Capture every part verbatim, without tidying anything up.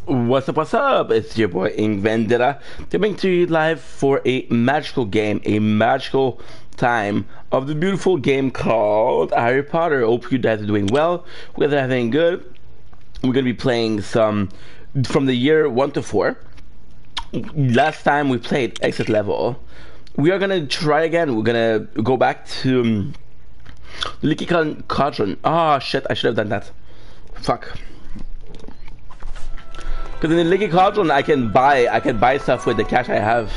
What's up, what's up? It's your boy Ink Vendetta coming to you live for a magical game, a magical time of the beautiful game called Harry Potter. Hope you guys are doing well, whether having good. We're going to be playing some from the year one to four. Last time we played exit level. We are going to try again. We're going to go back to um, Leaky Cauldron. Ah, oh, shit, I should have done that. Fuck. Because in the Leaky Cauldron, I can buy, I can buy stuff with the cash I have.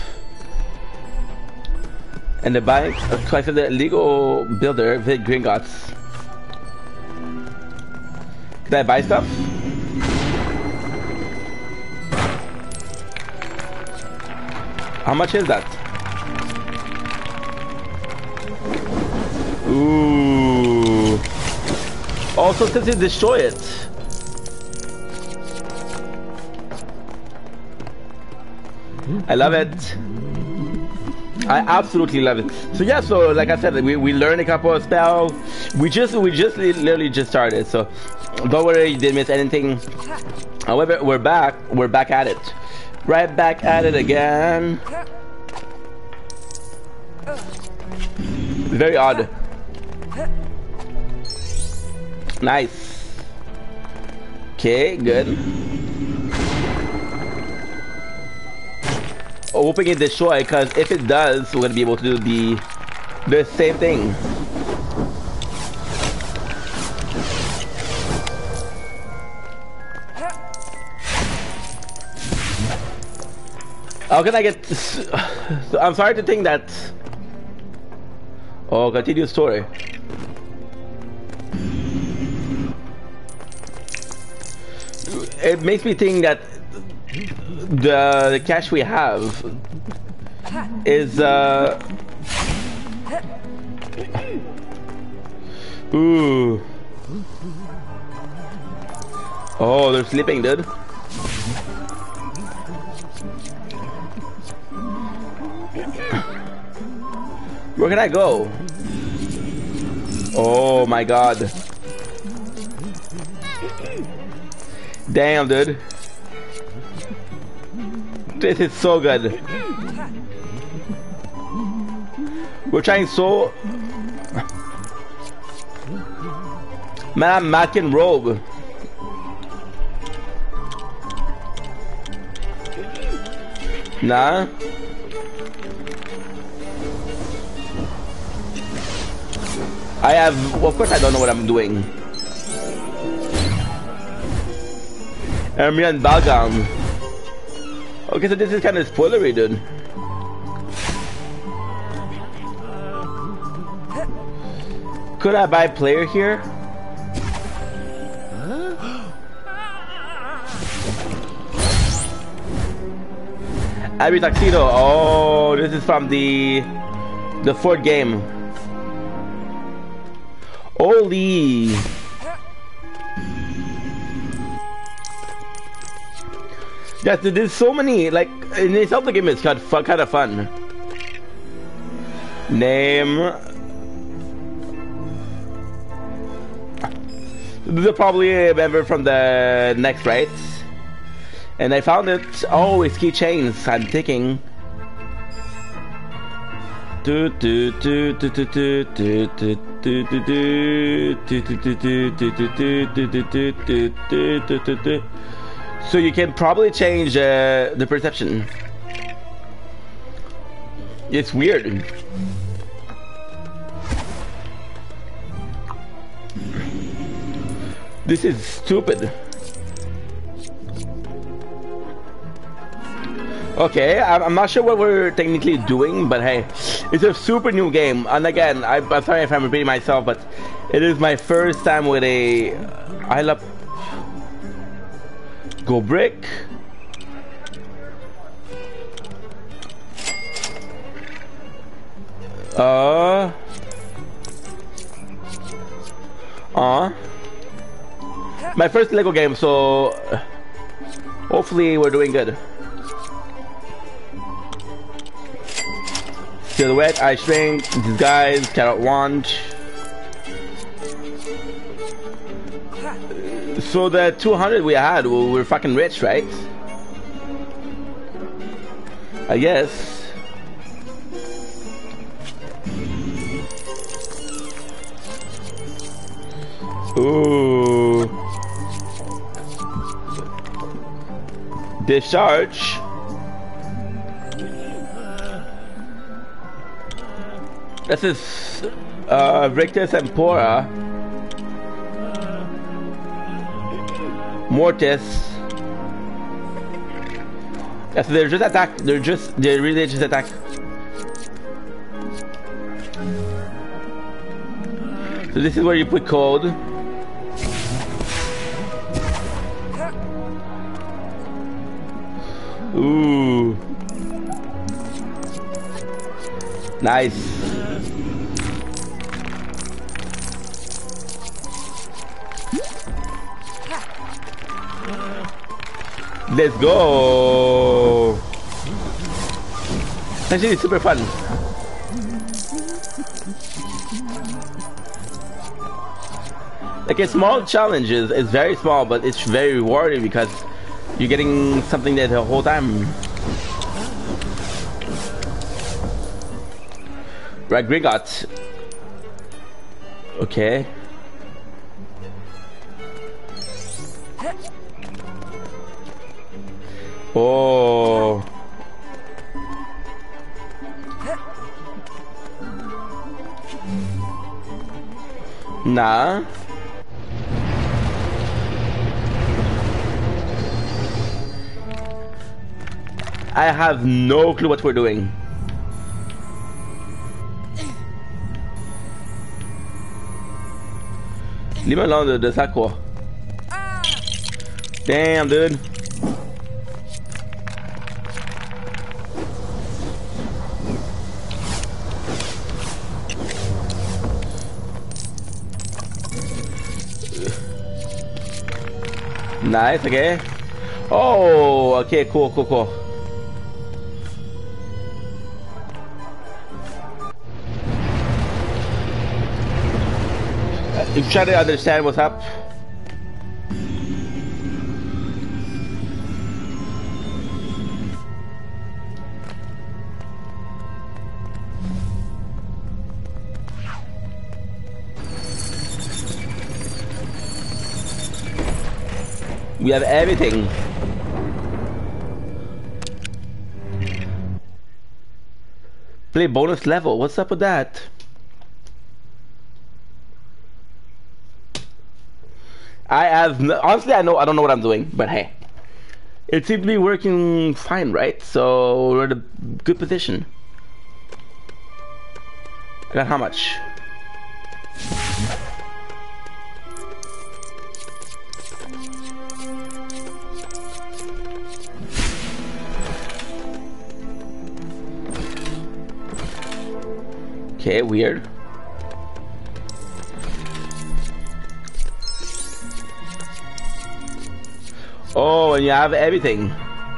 And the buy, so I said the Lego builder, Vid Gringotts. Can I buy stuff? How much is that? Ooh. Also, since you destroy it. I love it. I absolutely love it. So yeah, so like I said, we, we learned a couple of spells. We just we just literally just started, so don't worry, you didn't miss anything. However, we're back. We're back at it. Right back at it again. Very odd. Nice. Okay, good. Hoping it destroy, because if it does, we're gonna be able to do the the same thing. How can I get? So I'm sorry to think that. Oh, continue story. It makes me think that the, the cash we have is uh ooh. Oh, they're sleeping, dude. Where can I go? Oh my god. Damn, dude. This is so good. We're trying so... Man, I'm Mac and Robe. Nah. I have... Well, of course I don't know what I'm doing. Hermione Balgam. Okay, so this is kind of spoilery, dude. Could I buy player here? Abby Tuxedo. Oh, this is from the the fourth game. Holy. Yes, there's so many, like, in itself the game is kind of, kind of fun. Name. This is probably a member from the next, right? And I found it. Oh, it's keychains. I'm thinking. Do do do do do do do do do do do do do do do do. So you can probably change uh, the perception. It's weird. This is stupid. Okay, I'm, I'm not sure what we're technically doing, but hey, it's a super new game. And again, I, I'm sorry if I'm repeating myself, but it is my first time with a... I love... Go brick. Uh. Uh. My first Lego game, so hopefully we're doing good. Silhouette, I shrink, disguise, cannot want. So the two hundred we had, well, we're fucking rich, right? I guess. Ooh. Discharge. This is uh, Victus Empora. Mortis. Yeah, so they're just attack. They're just. They really just attack. So this is where you put code. Ooh. Nice. Let's go. Actually, it's super fun. Like a small challenge is, is very small, but it's very rewarding because you're getting something there the whole time. Right, Grigot. Okay. Oh. Nah. I have no clue what we're doing. Leave me alone, dude. That's not cool. Damn, dude. Nice, okay. Oh, okay, cool, cool, cool. You try to understand what's up. We have everything. Play bonus level. What's up with that? I have no, honestly I know I don't know what I'm doing, but hey, it seems to be working fine, right? So we're in a good position. I got how much? Okay, weird. Oh, and you have everything.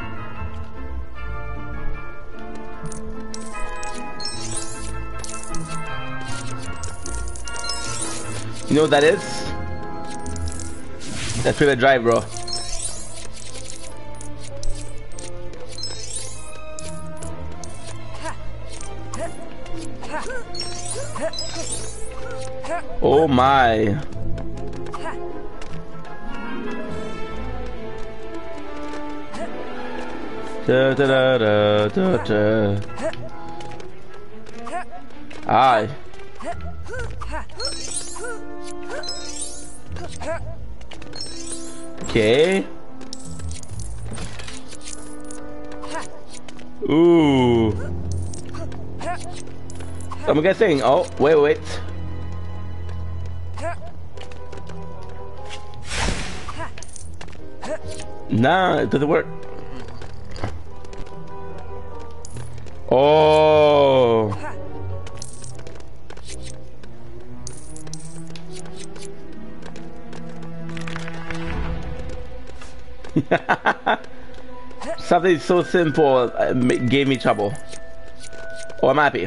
You know what that is? That's Privet Drive, bro. Oh my. Da, da, da, da, da, da. Aye. Okay. Ooh. I'm guessing. Oh, wait, wait. Nah, it doesn't work. Oh. Something so simple uh, gave me trouble. Oh, I'm happy.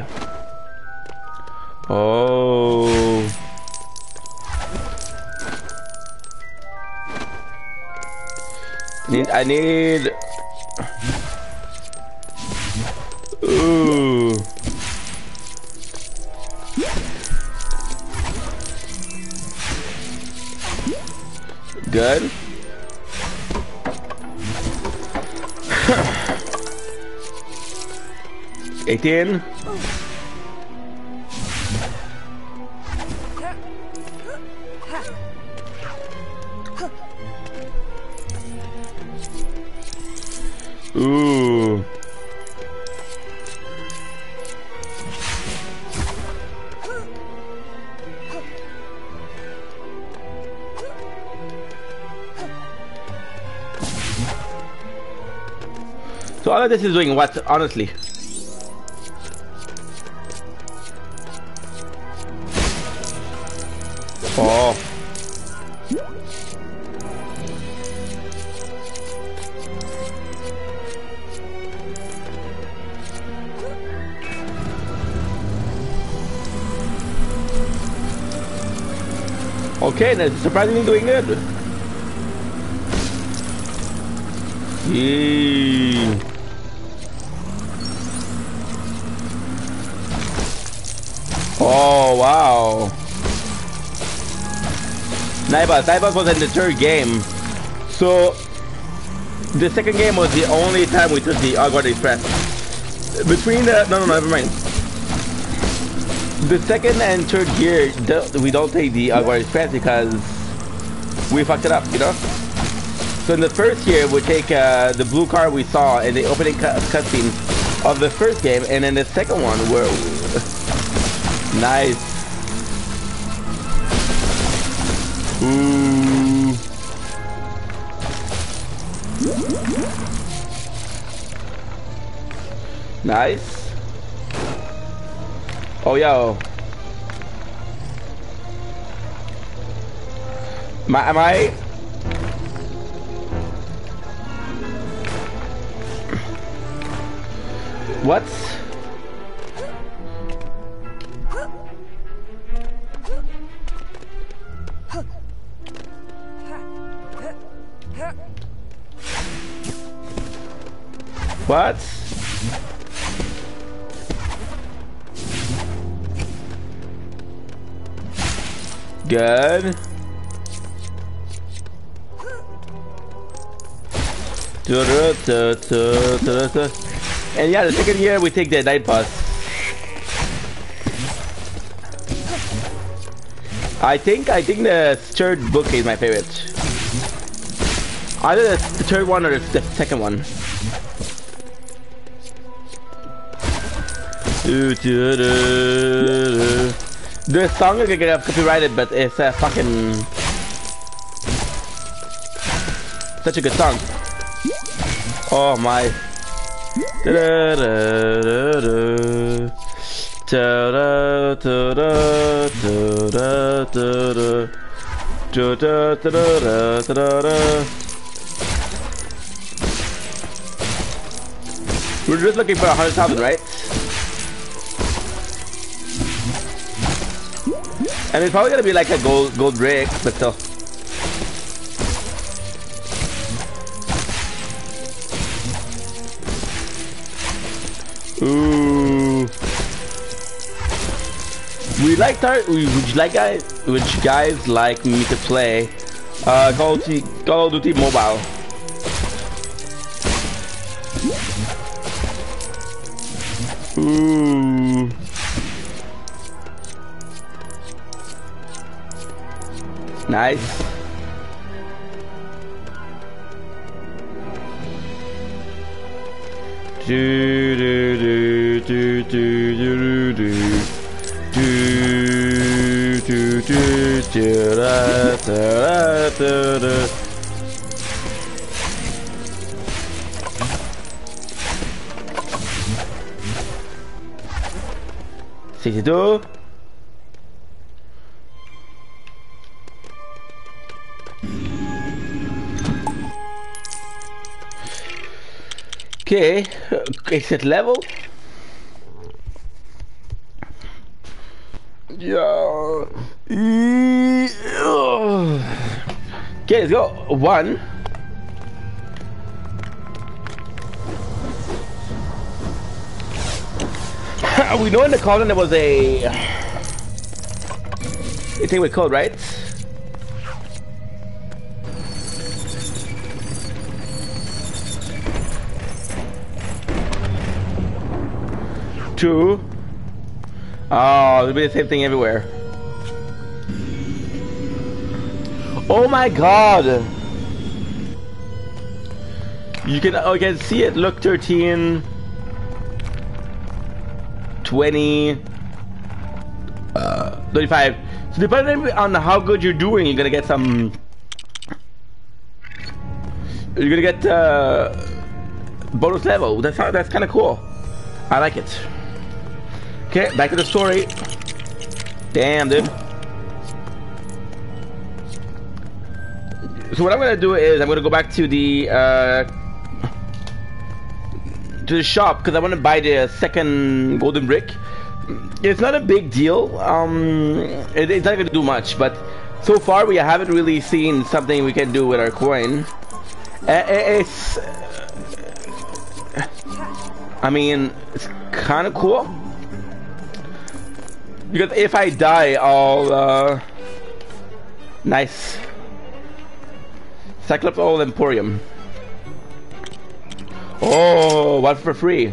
Oh. Need, I need. Ooh. Good. eighteen. Ooh. So all of this is doing what, honestly? Oh. Okay, that's surprisingly doing good. Yee. Oh wow. Naibas, Naibas was in the third game. So the second game was the only time we took the Agua Express. Between the no no no never mind. The second and third gear we don't take the Agua Express because we fucked it up, you know? So in the first year we take uh, the blue car we saw in the opening cu cutscene of the first game, and then the second one where nice. Ooh. Nice. Oh yo. My, am I? What? What? Good. And yeah, the second year we take the night bus. I think I think the third book is my favorite. Either the, the third one or the second one. The song is gonna get copyrighted, but it's a fucking such a good song. Oh my. We're just looking for a hundred thousand, right? And it's probably gonna be like a gold gold brick, but still. Ooh. We like that. Would you like guys? Would you guys like me to play uh, Call of Duty, Call of Duty Mobile? Ooh. Nice. Do do do do do do do do do do do da da da da. sixty-two. Okay, exit level. Yeah. Okay, let's go. One. We know in the cauldron there was a... a thing with code, right? Two. Oh, it'll be the same thing everywhere. Oh my god! You can, oh, you can see it. Look, thirteen, twenty, uh, thirty-five. So depending on how good you're doing, you're gonna get some. You're gonna get uh, bonus level. That's how, that's kind of cool. I like it. Okay, back to the story. Damn, dude. So what I'm gonna do is I'm gonna go back to the uh, to the shop because I want to buy the second golden brick. It's not a big deal. Um, it, it's not gonna do much, but so far we haven't really seen something we can do with our coin. Uh, it's, I mean, it's kind of cool because if I die, I'll uh, nice. Cyclops Oil Emporium. Oh, one for free.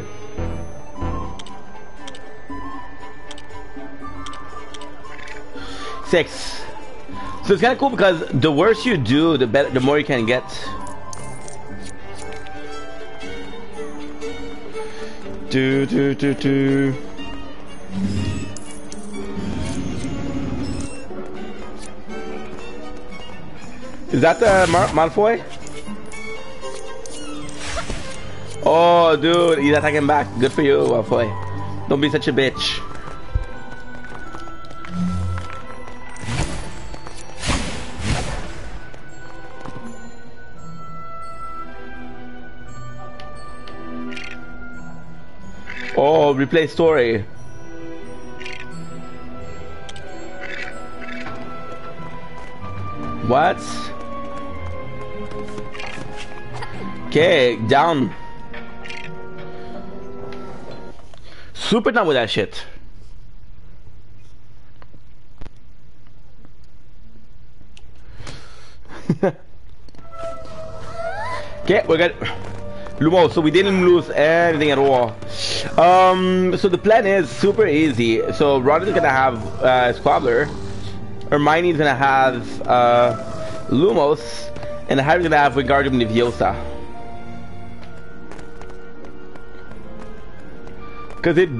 Six. So it's kind of cool because the worse you do, the better, the more you can get. Do do do do. Is that the Mar Malfoy? Oh, dude, he's attacking back. Good for you, Malfoy. Don't be such a bitch. Oh, replay story. What? Okay, down. Super done with that shit. Okay, we're good. Lumos, so we didn't lose anything at all. Um, so the plan is super easy. So Ron is gonna have uh, Squabbler, Hermione's gonna have uh, Lumos, and Harry's gonna have Wingardium Leviosa. Cause it.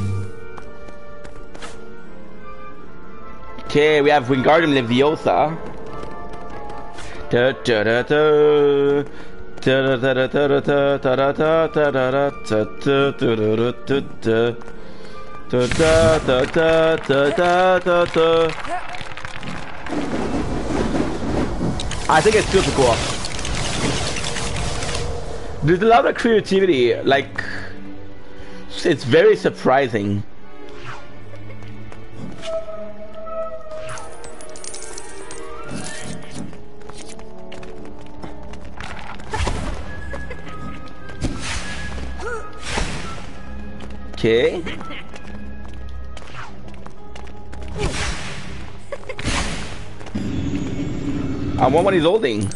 Okay, we have Wingardium Leviosa. Da da da da. Da da da da da da da da da da da da da da da. I think it's super cool. There's a lot of creativity, like it's very surprising. Okay. I want what he's holding.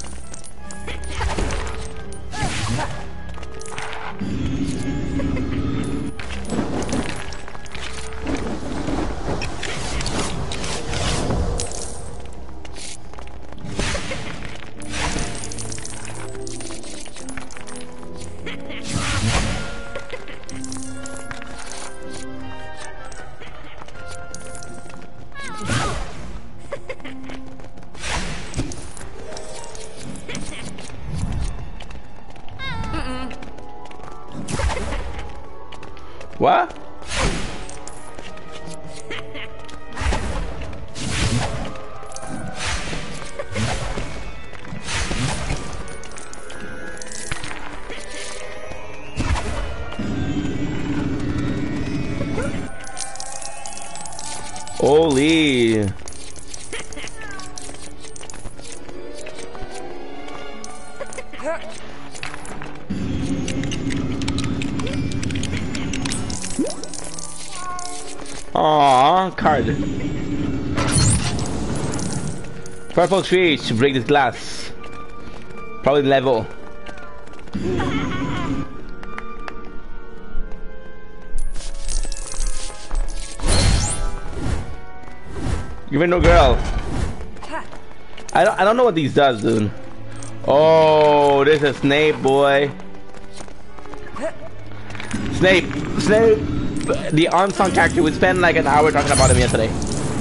What? Holy. Aww, card. Purple tree to break this glass. Probably level. Even no girl. I don't I don't know what these does, dude. Oh, there's a Snape, boy. Snape, Snape, the unsung character. We spent like an hour talking about him yesterday.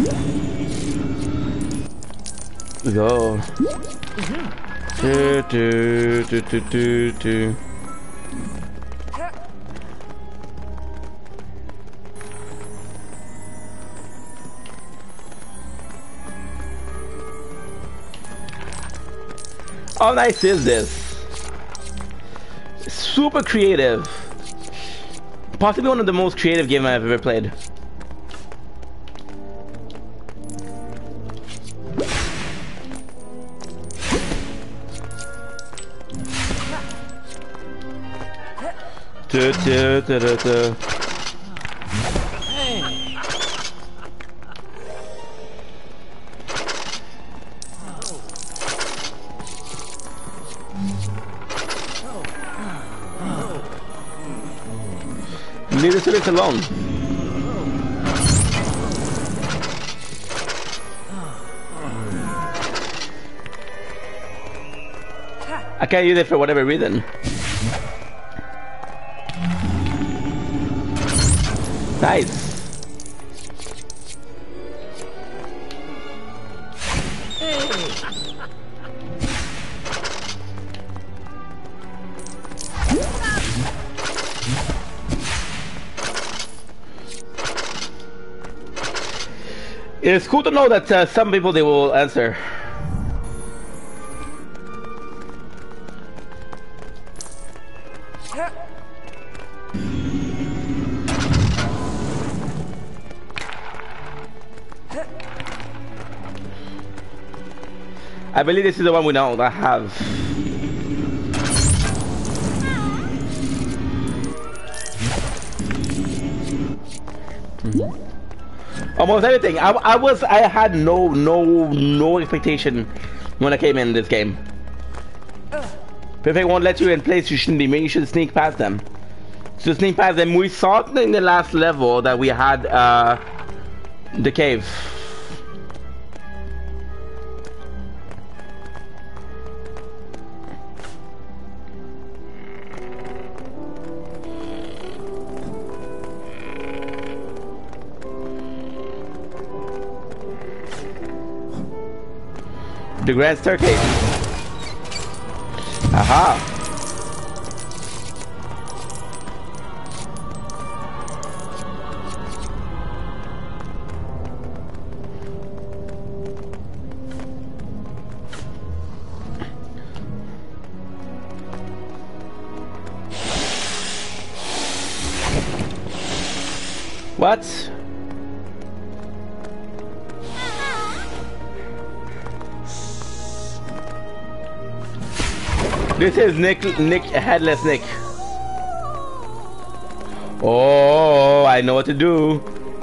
Go. Do, do, do, do, do, do. How nice is this? Super creative. Possibly one of the most creative games I've ever played. Du, du, du, du, du. Leave the cities alone. I can't use it for whatever reason. Nice. It's cool to know that uh, some people they will answer. I believe this is the one we know that have. Mm-hmm. Almost everything. I, I was. I had no, no, no expectation when I came in this game. Perfect won't let you in place you shouldn't be. Maybe you should sneak past them. So sneak past them. We saw it in the last level that we had uh, the cave. The grand staircase. Aha. What? This is Nick, Nick, Headless Nick. Oh, I know what to do.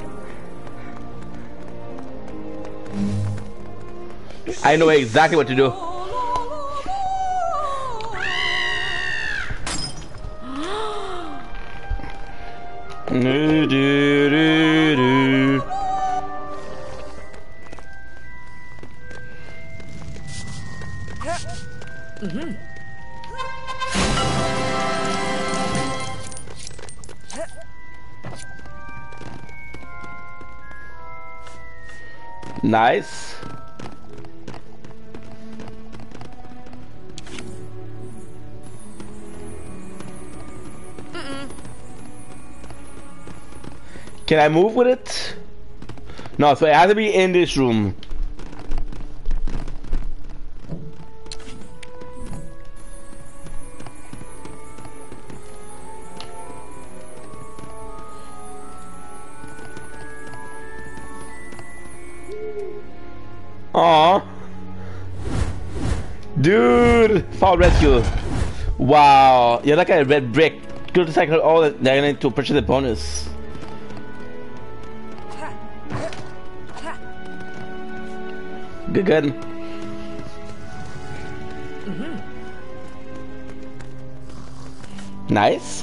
I know exactly what to do. Do, do, do, do. Mm-hmm. Nice. Mm-mm. Can I move with it? No, so it has to be in this room. Aww. Dude, fall rescue. Wow, you're like a red brick. Go to cycle all that they're going to purchase the bonus. Good, good. Mm-hmm. Nice.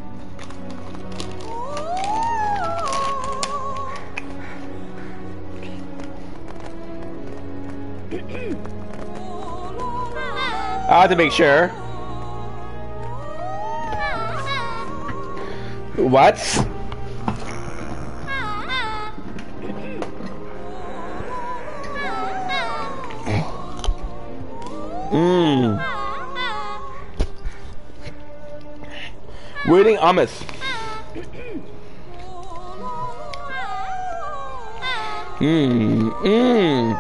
I have to make sure. What? Mmm. We're eating hummus. Mmm. Mmm.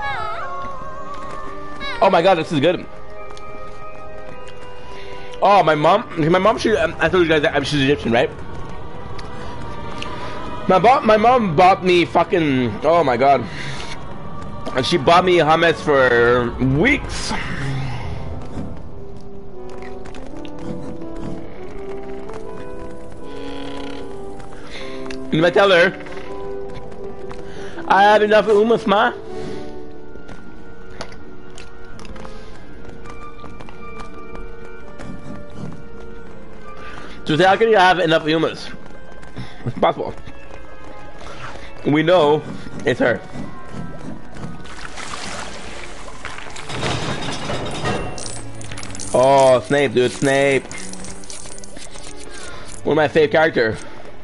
Oh my god, this is good. Oh, my mom. My mom. She. Um, I told you guys that she's Egyptian, right? My mom. My mom bought me fucking. Oh my god. And she bought me hummus for weeks. And I tell her, I have enough hummus, ma. So say, how can you have enough hummus? It's possible. We know it's her. Oh, Snape, dude, Snape. One of my favorite characters.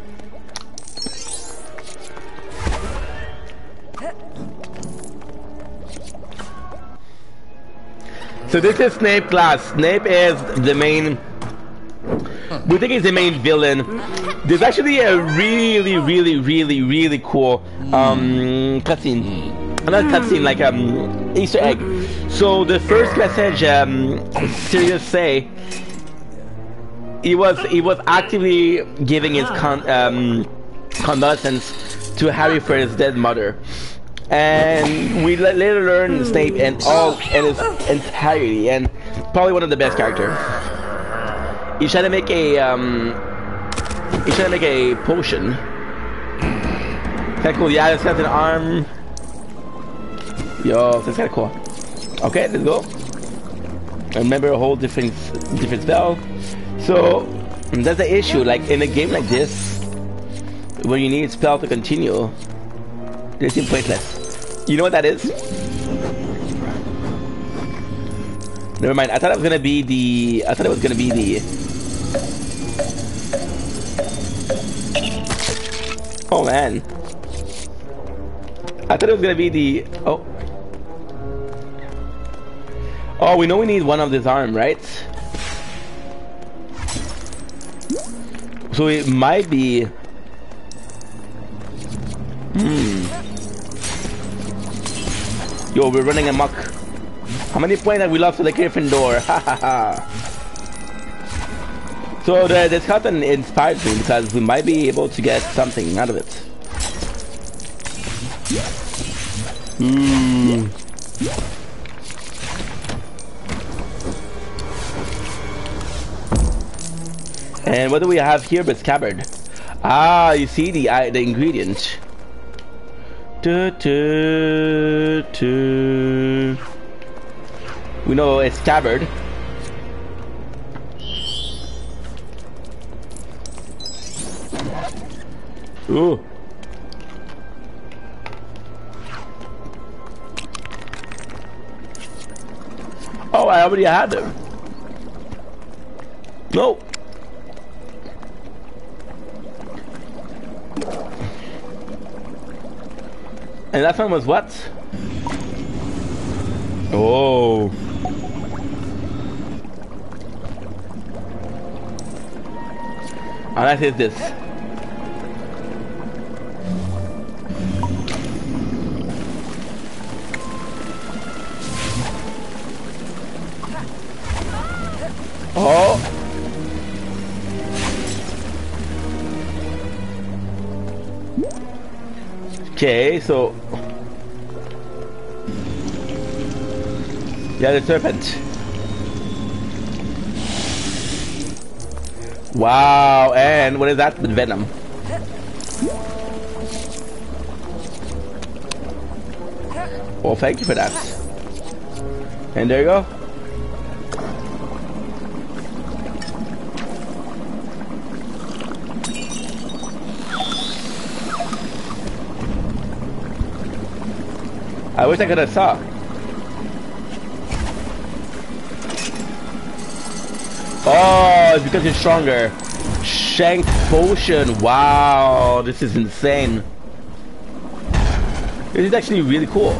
So this is Snape class. Snape is the main. We think he's the main villain. There's actually a really, really, really, really cool um, cutscene. Not cutscene, like um Easter egg. So the first message um, Sirius say, he was he was actively giving his con um, condolences to Harry for his dead mother. And we later learn Snape and all in his entirety, and probably one of the best characters. He's trying to make a um, he's trying to make a potion. Kinda cool. Yeah, it's got an arm. Yo, that's kinda cool. Okay, let's go. Remember a whole different different spell. So that's the issue. Like in a game like this, when you need spell to continue, they seem pointless. You know what that is? Never mind. I thought it was gonna be the. I thought it was gonna be the. Oh man. I thought it was gonna be the. Oh. Oh, we know we need one of this arm, right? So it might be. Hmm. Yo, we're running amok. How many points have we lost to the Gryffindor? Ha ha ha. So the, this cotton inspired me because we might be able to get something out of it. Hmm. And what do we have here but scabbard? Ah, you see the uh, the ingredient. Du, du, du. We know it's scabbard. Ooh. Oh, I already had them. No. And that one was what? Oh. And that is this. Oh. Okay, so yeah, the serpent. Wow, and what is that with venom? Well, thank you for that. And there you go. I wish I could have saw. Oh, it's because it's stronger. Shank potion. Wow, this is insane. This is actually really cool.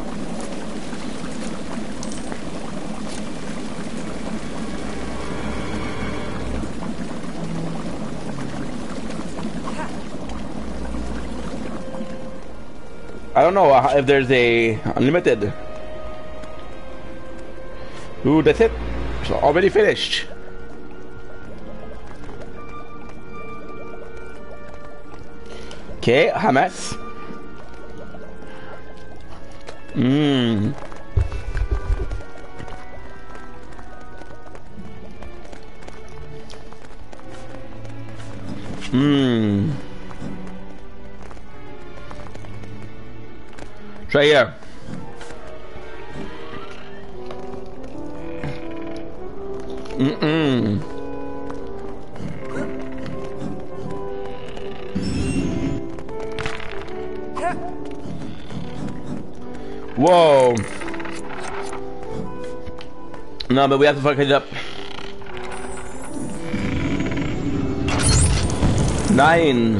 I don't know if there's a unlimited. Ooh, that's it. It's already finished. Okay, Hamas. Mmm. Mmm. Try here. Mm-mm. Whoa. No, but we have to fuck it up. Nine.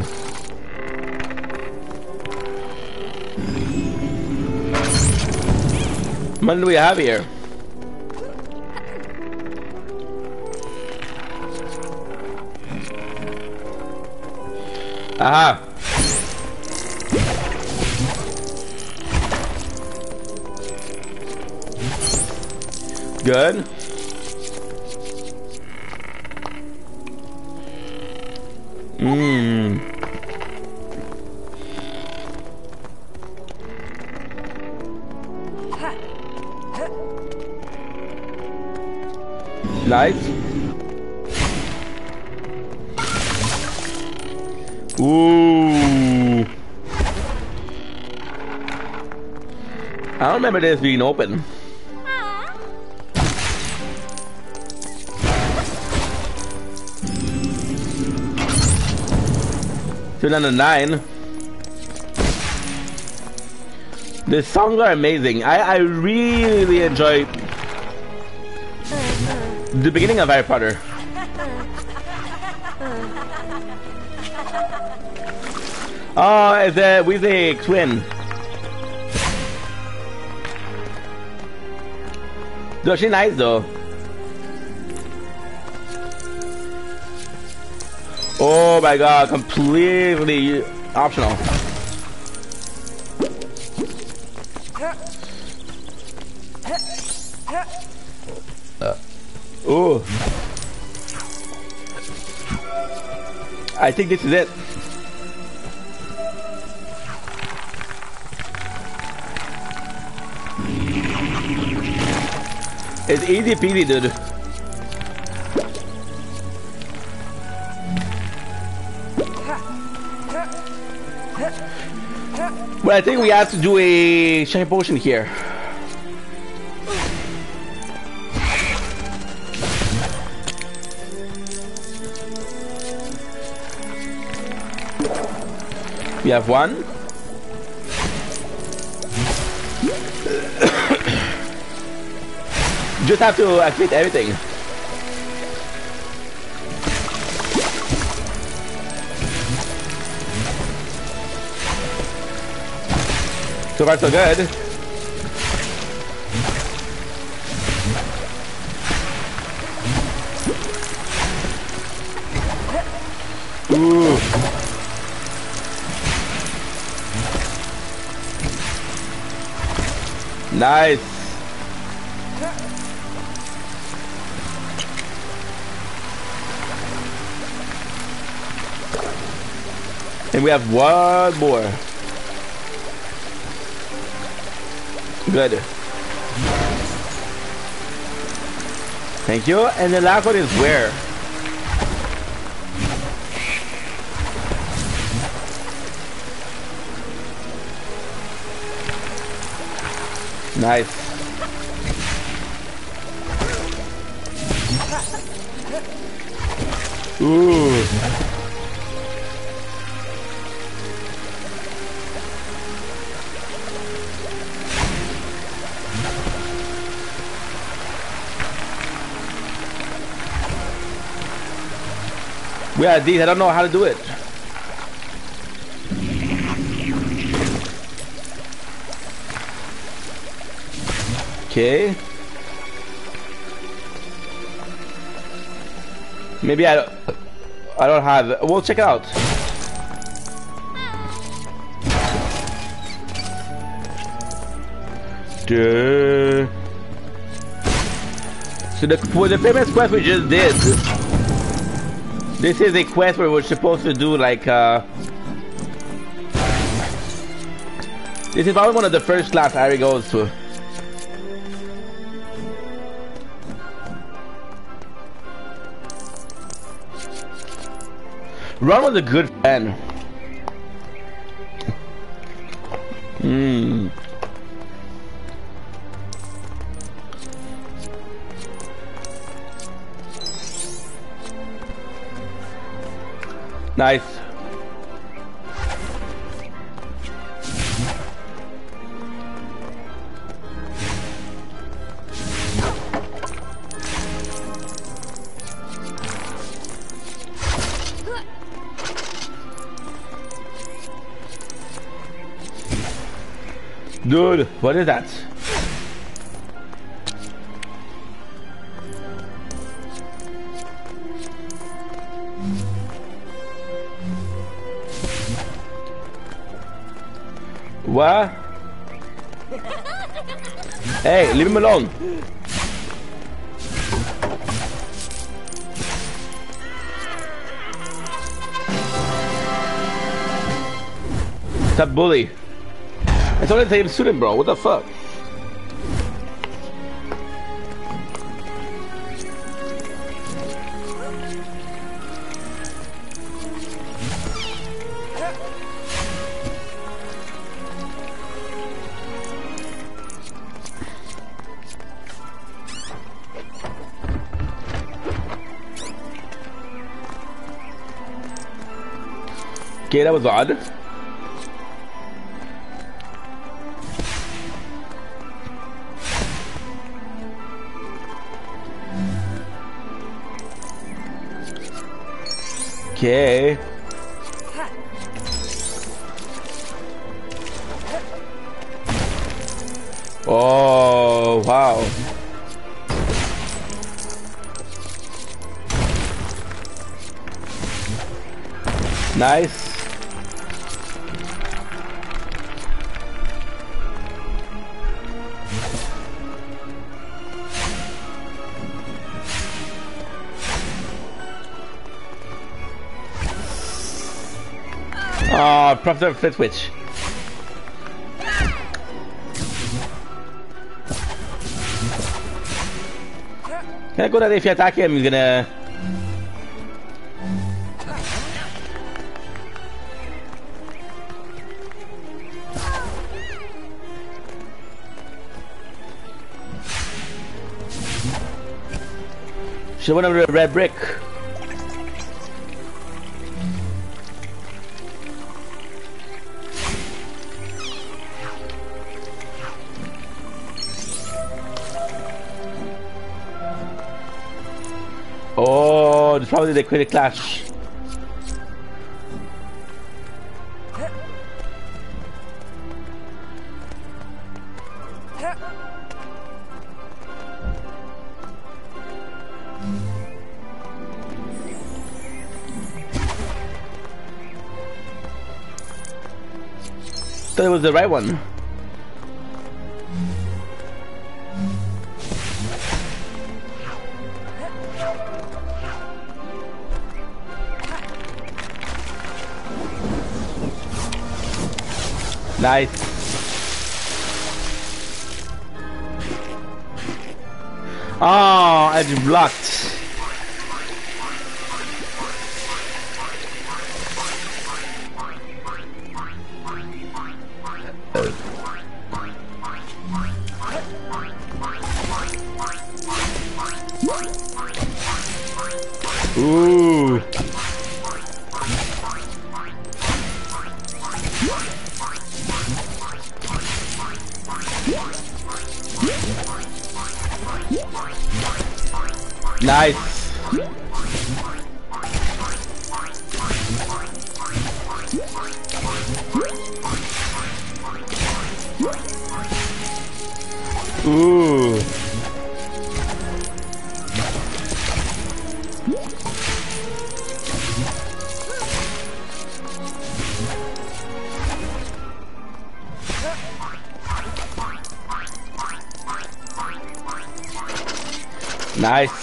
What do we have here? Aha. Good. Mmm. Nice. Ooh. I don't remember this being open. Two number nine. The songs are amazing. I, I really enjoy the beginning of Harry Potter. Oh, it's a Weasley twin. Though she's nice though. Oh my god, completely optional. Uh, oh. I think this is it. It's easy peasy, dude. But I think we have to do a shiny potion here. We have one. Just have to activate everything. So far so good. Ooh. Nice. And we have one more. Good. Thank you. And the last one is where? Nice. Ooh. Yeah, these, I don't know how to do it. Okay. Maybe I don't, I don't have it. We'll check it out. Duh. So the, for the famous quest we just did, this is a quest where we're supposed to do like uh this is probably one of the first class Ari goes to. Ron was a good fan. Hmm. Nice. Dude, what is that? What? Hey, leave him alone. Stop bully. It's only the same student, bro. What the fuck? Okay, that was odd. Okay. Oh, wow. Nice. Ah, oh, Professor Flitwitch. Can I go that if you attack him, he's gonna... Should have went over the red brick. Oh, it's probably the critic clash. Thought it was the right one. Nice. Oh, edge blocked. Ooh. Nice. Ooh. Nice.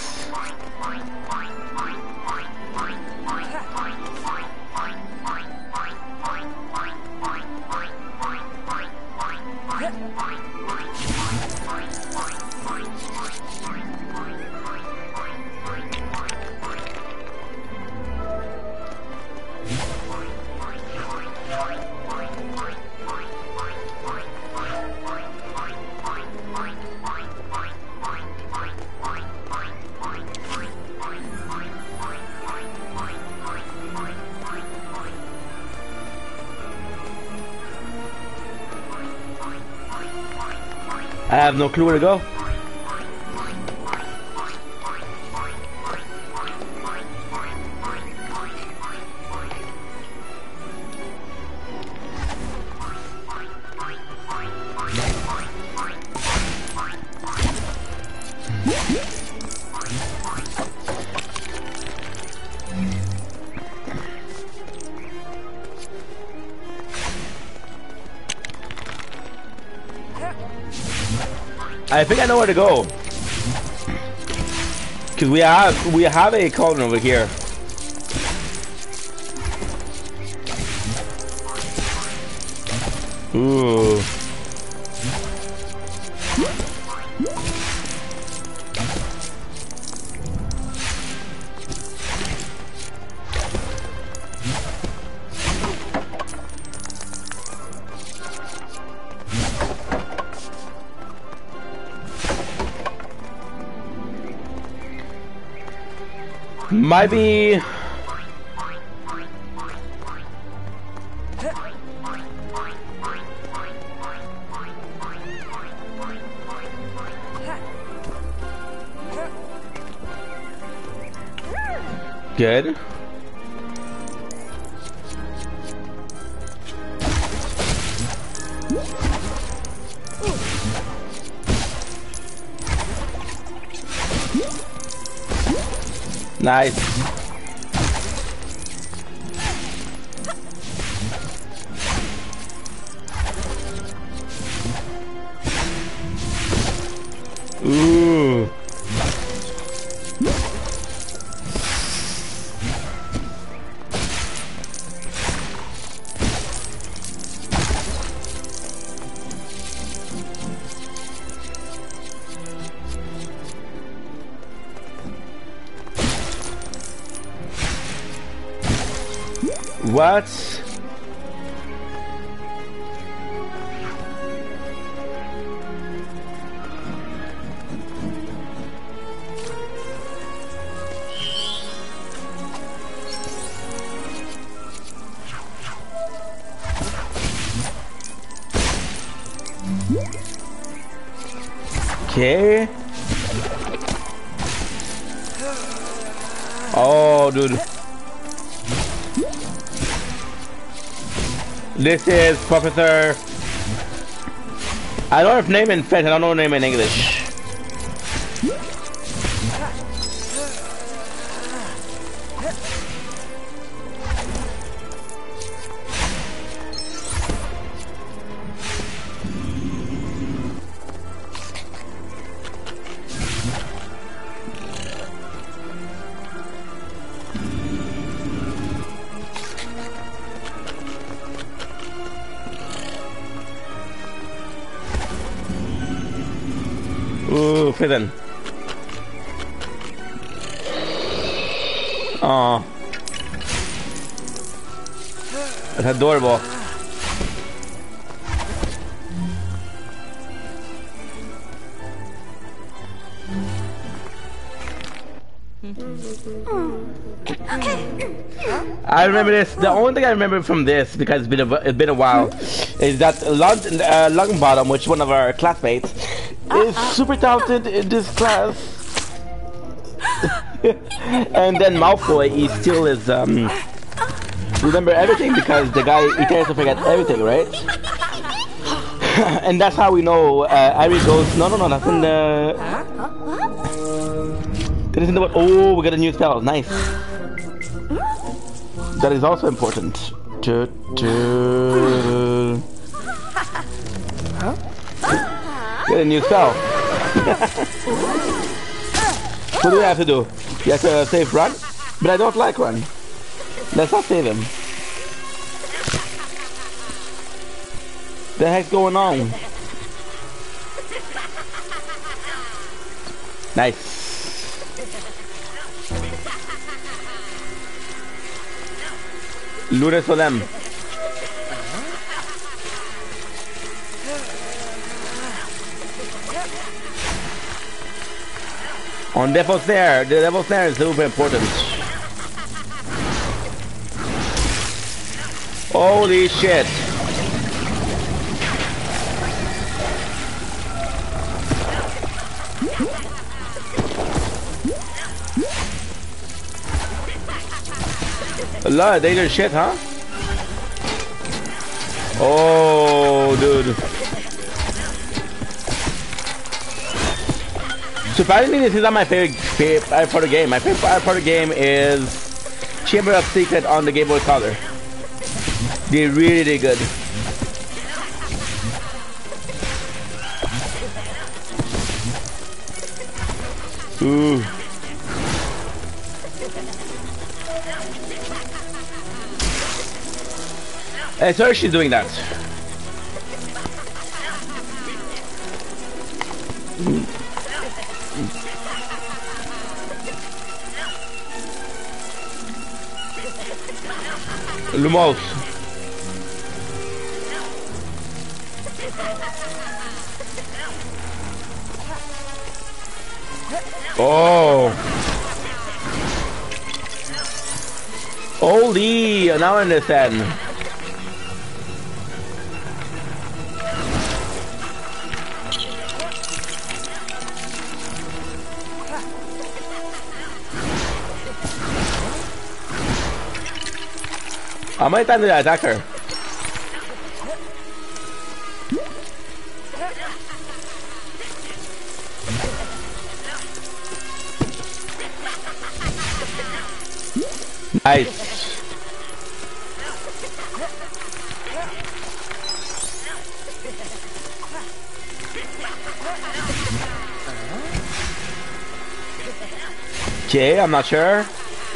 I have no clue where to go. I think I know where to go. Cause we have we have a cauldron over here. Ooh. Might be. Good. Nice. Ooh. What? Okay. Oh, dude. This is Professor. I don't know if name in French. I don't know name in English. Ooh, prison. Aw. That's adorable. I remember this. The only thing I remember from this, because it's been a, it's been a while, is that Long, uh, Longbottom, which is one of our classmates, is super talented in this class. And then Malfoy, he still is um remember everything because the guy he tends to forget everything, right? And that's how we know uh, Harry goes. No, no, no, that's in the. That is in the. Oh, we got a new spell. Nice. That is also important. To, to... Get a new spell. What do we have to do? You have to save Run? But I don't like Run. Let's not save him. The heck's going on? Nice. Lure Solem. On Devil's Snare. The Devil's Snare is super important. Holy shit. A lot of dangerous shit, huh? Oh, dude. Surprisingly, this is not my favorite, favorite part of the game. My favorite part of the game is Chamber of Secret on the Game Boy Color. They really did good. Ooh. Hey, sorry she's doing that. Lumos. Oh. Holy, now I understand. How many times did I attack her? Nice. Okay, I'm not sure.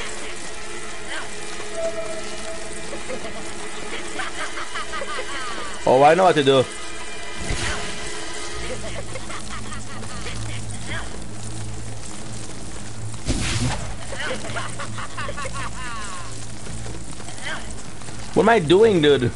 Oh, I know what to do. What am I doing, dude?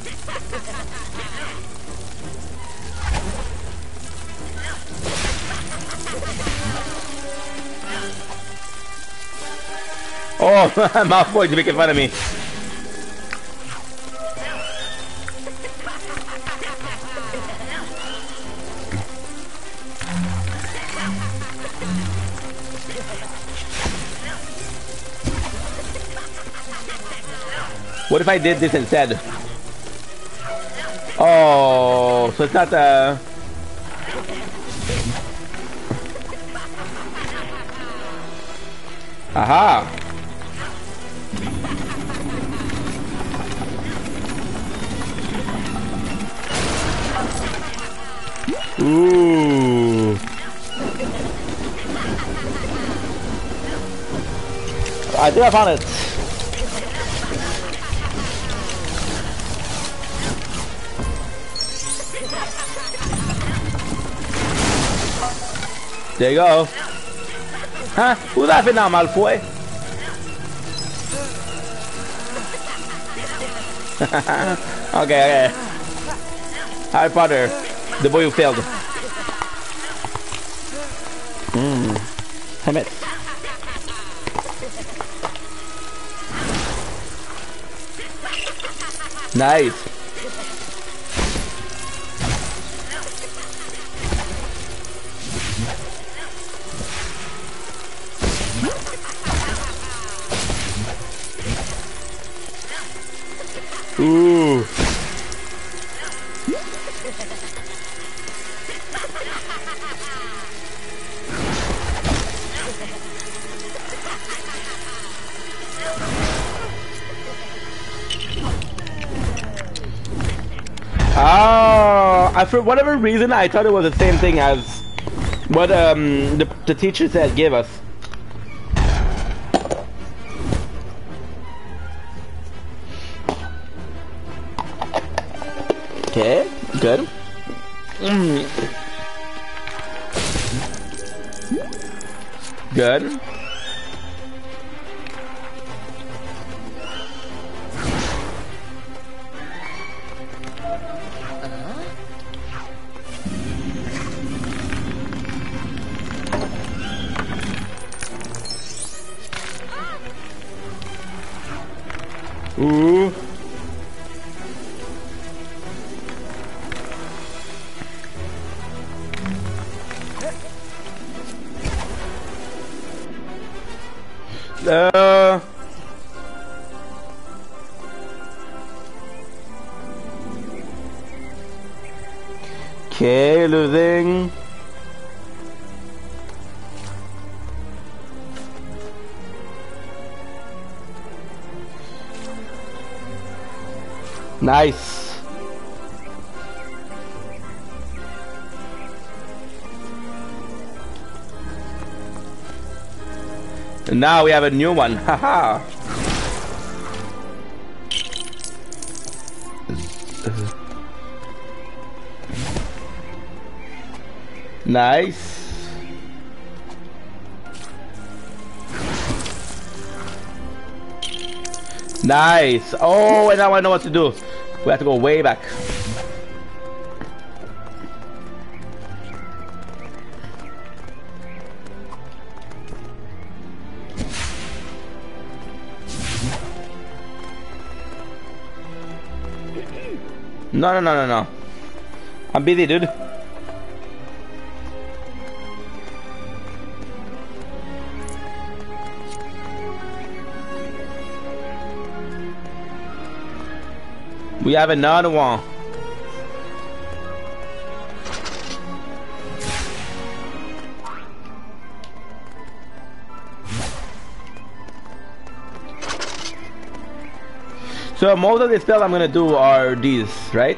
Oh, Malfoy's making fun of me. What if I did this instead? Oh, so it's not the... Aha! Ooh! I think I found it. There you go. Huh? Who's laughing now, Malfoy? Okay, okay. Harry Potter, the boy who failed. Mmm. Damn it. Nice. Ooh. Oh, I, for whatever reason, I thought it was the same thing as what um, the, the teacher said give us. Okay, good. Mm. Good. Ooh. Uh. Okay, losing. Nice. And now we have a new one. Haha. Nice. Nice. Oh, and now I know what to do. We have to go way back. No, no, no, no, no. I'm busy, dude. We have another one. So most of the spells I'm gonna do are these, right?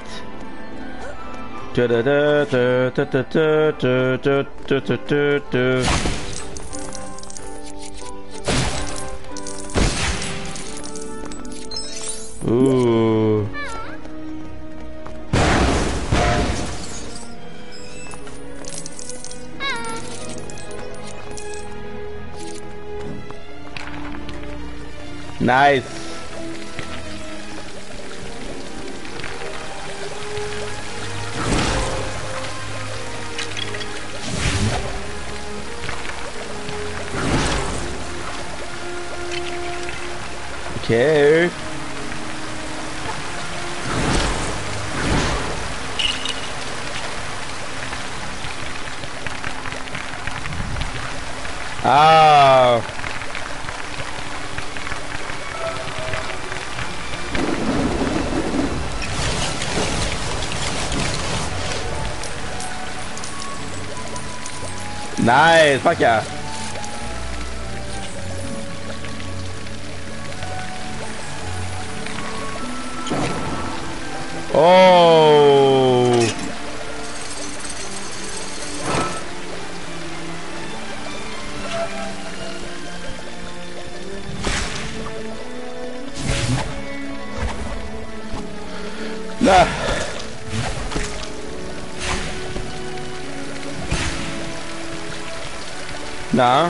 Ooh. Nice. Okay. Ah. Nice, fuck yeah. Oh. Nah. Nah.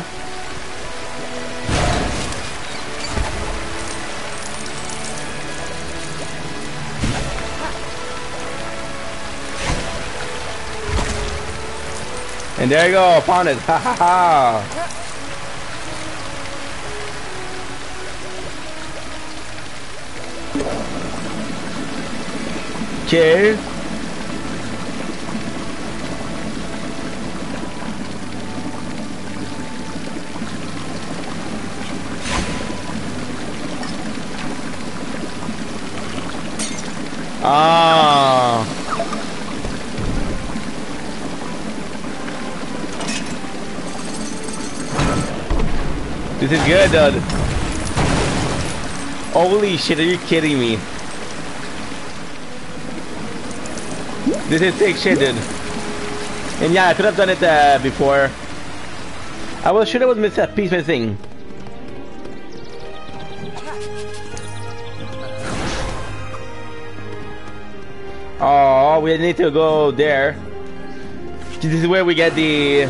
And there you go, found it. Ha ha ha. Okay. Ah. This is good, dude. Holy shit, are you kidding me? This is sick shit, dude. And yeah, I could have done it uh, before. I was sure there was miss a piece missing. Oh, we need to go there. This is where we get the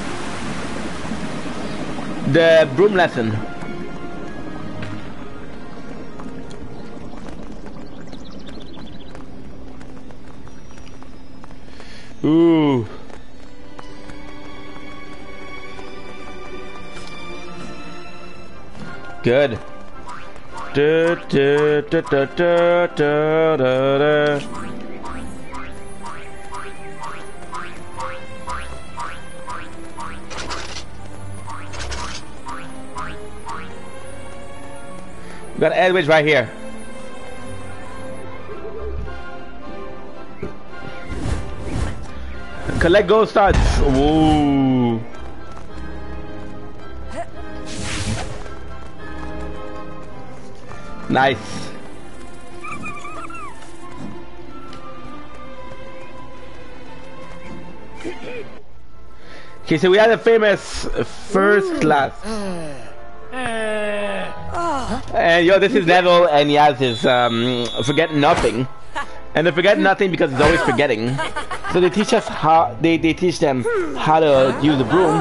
the broom lesson. Ooh. Good. Da, da, da, da, da, da, da, da. We got Edwidge right here. Collect gold studs. Ooh. Nice. Okay, so we had a famous first class. And yo, this is Neville, and he has his um, forget nothing, and they forget nothing because he's always forgetting. So they teach us how they they teach them how to use the broom,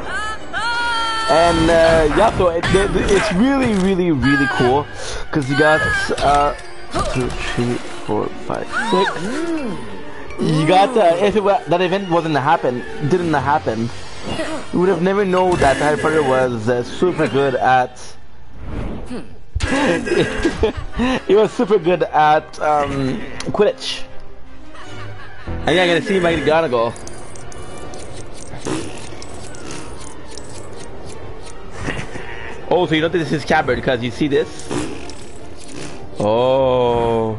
and uh, yeah, so it, it, it's really really really cool because you got uh, two, three, four, five, six. You got uh, if it, that event wasn't happen, didn't happen, you would have never known that Harry Potter was uh, super good at. He was super good at um, Quidditch. And yeah, I'm gonna see McGonagall. Oh, so you know this is Scabbard because you see this? Oh.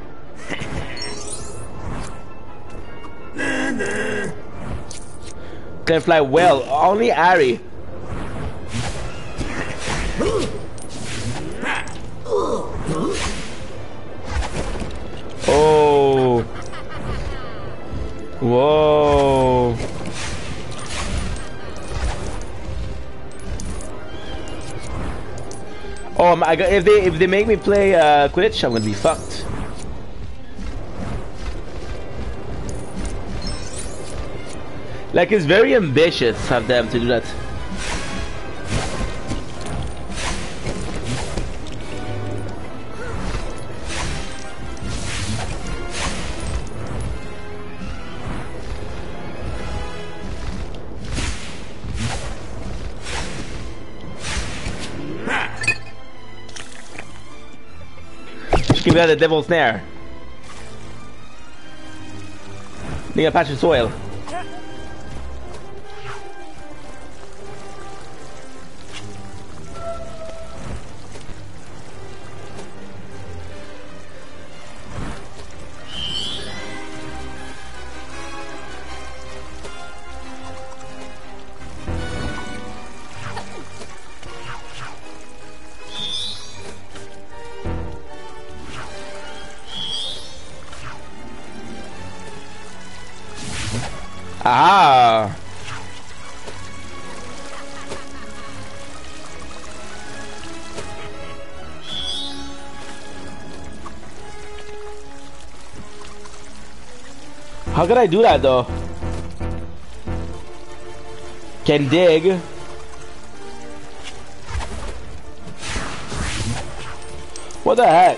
Can fly well. Only Harry. Oh. Whoa. Oh my god, if they if they make me play uh, Quidditch, I'm gonna be fucked. Like, it's very ambitious of them to do that. Give me the devil's snare. Need a patch of soil. Ah. How could I do that though? Can dig. What the heck?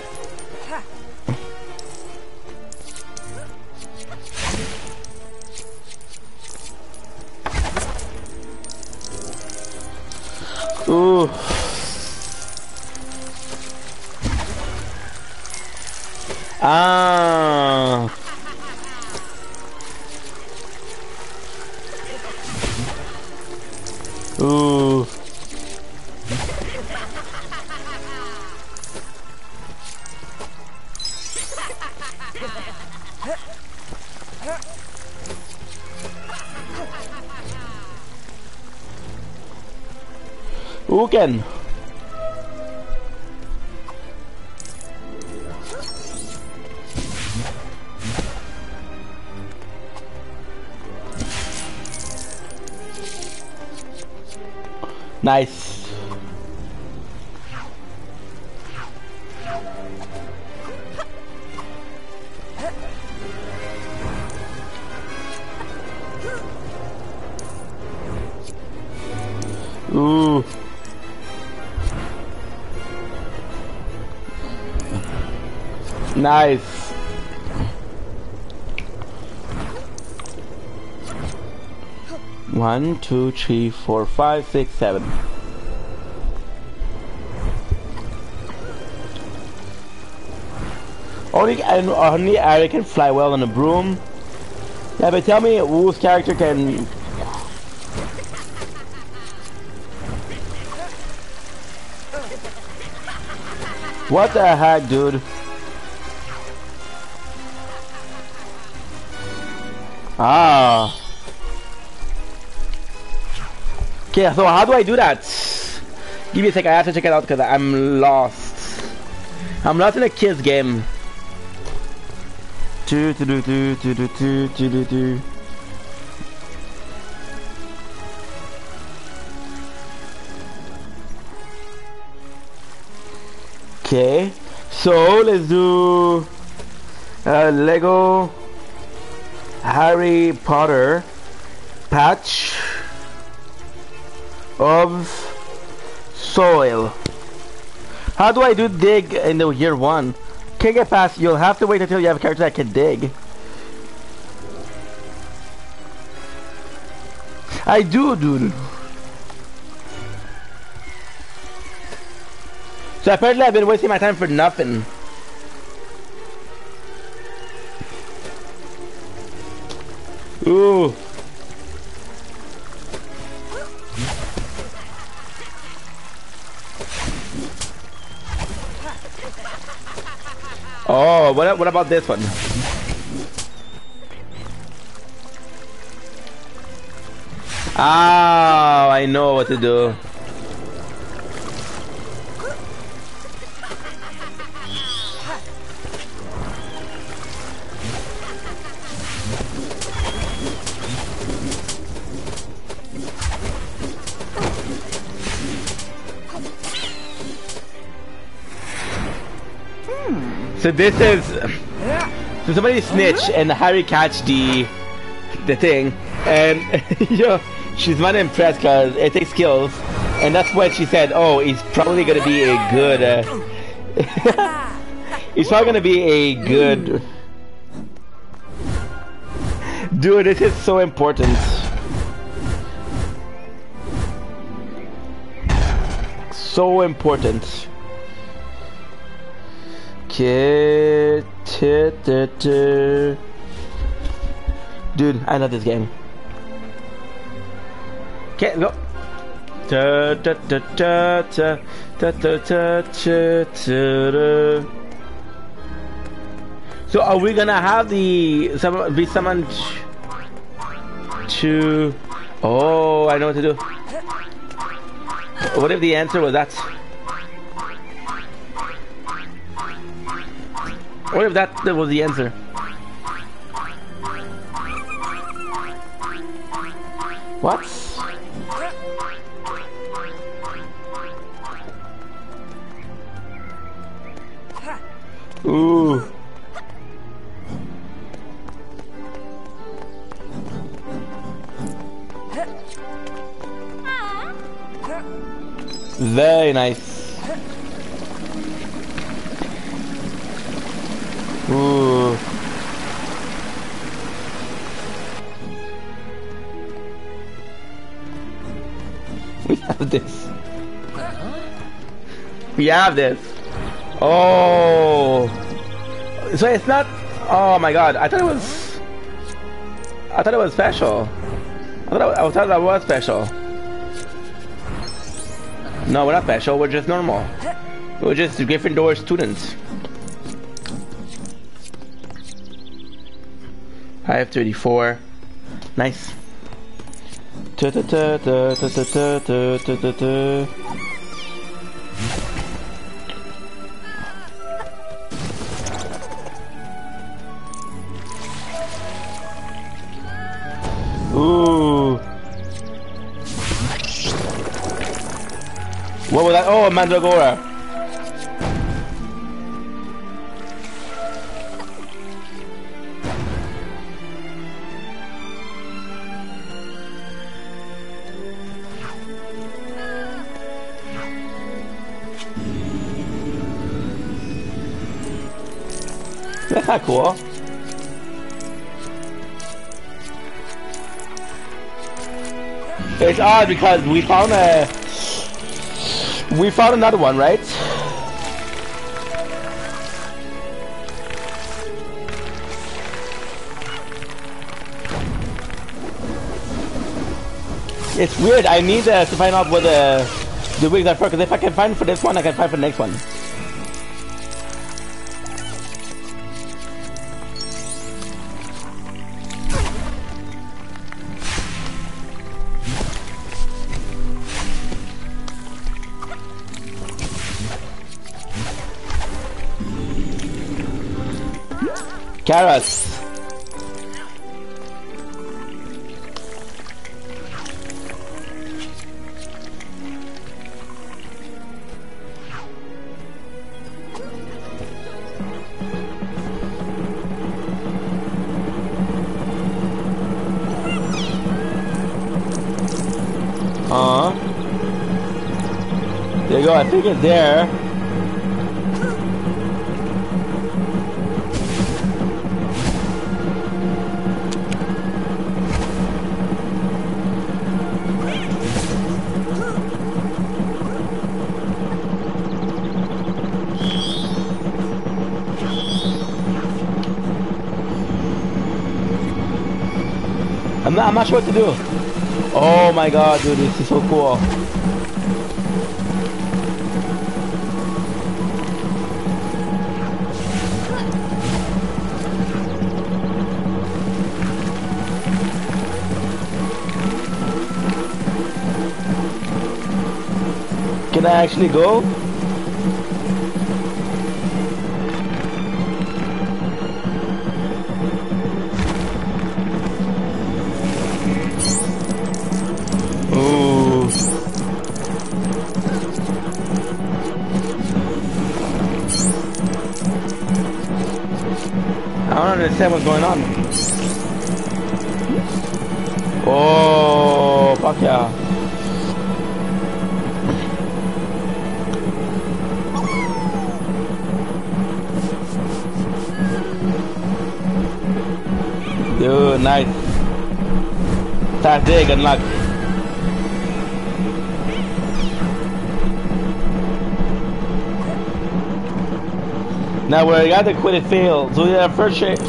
Ooh. Ah. Ooh. Who can? Nice. Ooh. Nice. One, two, three, four, five, six, seven. Only and only Ari can fly well on a broom. Yeah, but tell me whose character can. What the heck, dude? Ah. Okay, so how do I do that? Give me a sec, I have to check it out because I'm lost. I'm lost in a kids game. Do do do do do do do do do do. Okay, so let's do uh, Lego Harry Potter patch of soil. How do I do dig in the year one? Can't get past. You'll have to wait until you have a character that can dig. I do, dude. So apparently I've been wasting my time for nothing. Ooh. Oh, what, what about this one? Ah, I know what to do. So this is so somebody snitched and Harry catch the the thing, and yo, she's not impressed because it takes skills, and that's what she said. Oh, he's probably gonna be a good. Uh, he's probably gonna be a good. Dude, this is so important. So important. Okay. Dude, I love this game. Okay, go. Da, da, da, da, da, da, da, da, da, da. So are we gonna have the some be someone to? Oh, I know what to do. What if the answer was that? What if that, that was the answer? What? Ooh. Very nice. Ooh. We have this. We have this. Oh. So it's not. Oh my god! I thought it was. I thought it was special. I thought it, I thought that was special. No, we're not special. We're just normal. We're just Gryffindor students. I have thirty-four. Nice. Ta ta ta ta ta ta ta ta ta ta. Ooh. What was that? Oh, Mandragora. That's not cool. It's odd because we found a we found another one, right? It's weird. I need uh, to find out what the the wigs are for. Because if I can find for this one, I can find for the next one. Carrots. Uh-huh. There you go, I think it's there. I'm not, I'm not sure what to do. Oh my god, dude, this is so cool. Can I actually go? Ooh. I don't understand what's going on. Oh, fuck yeah. Dude, nice. Start there, good luck. Now we got to quit it failed, so we have first shift.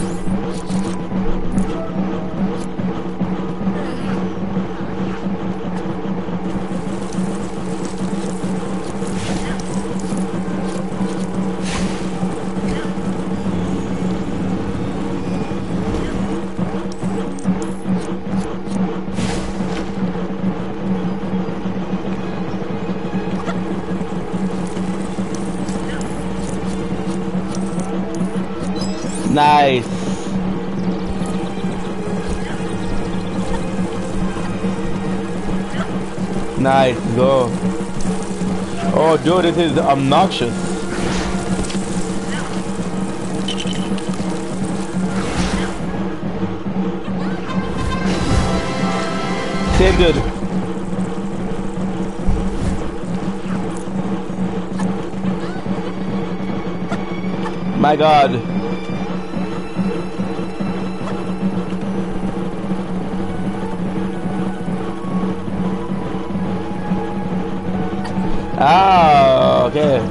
Nice. Nice, go. Oh, dude, this is obnoxious. Same dude. My god. Ah, okay.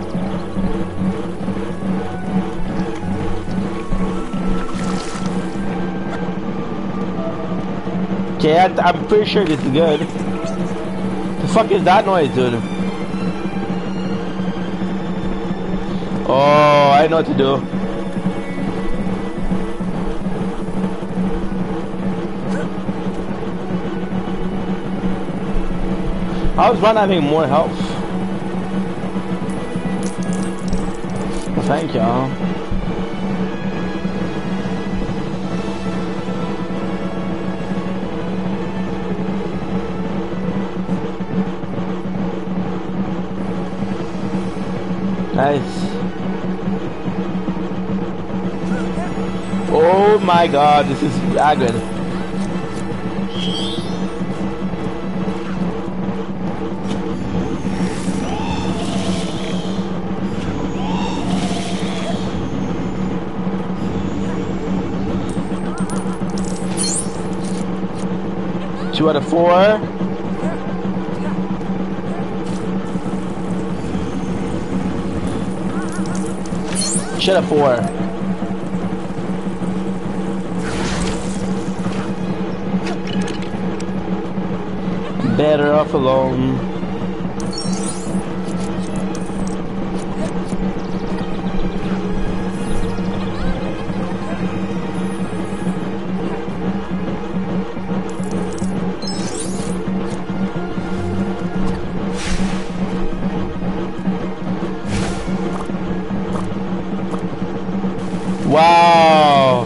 Okay, I, I'm pretty sure this is good. The fuck is that noise, dude? Oh, I know what to do. I was running having more health. Well, thank y'all. Nice. Oh my god, this is aggressive. Two out of four. Shut up, four. Better off alone. Wow.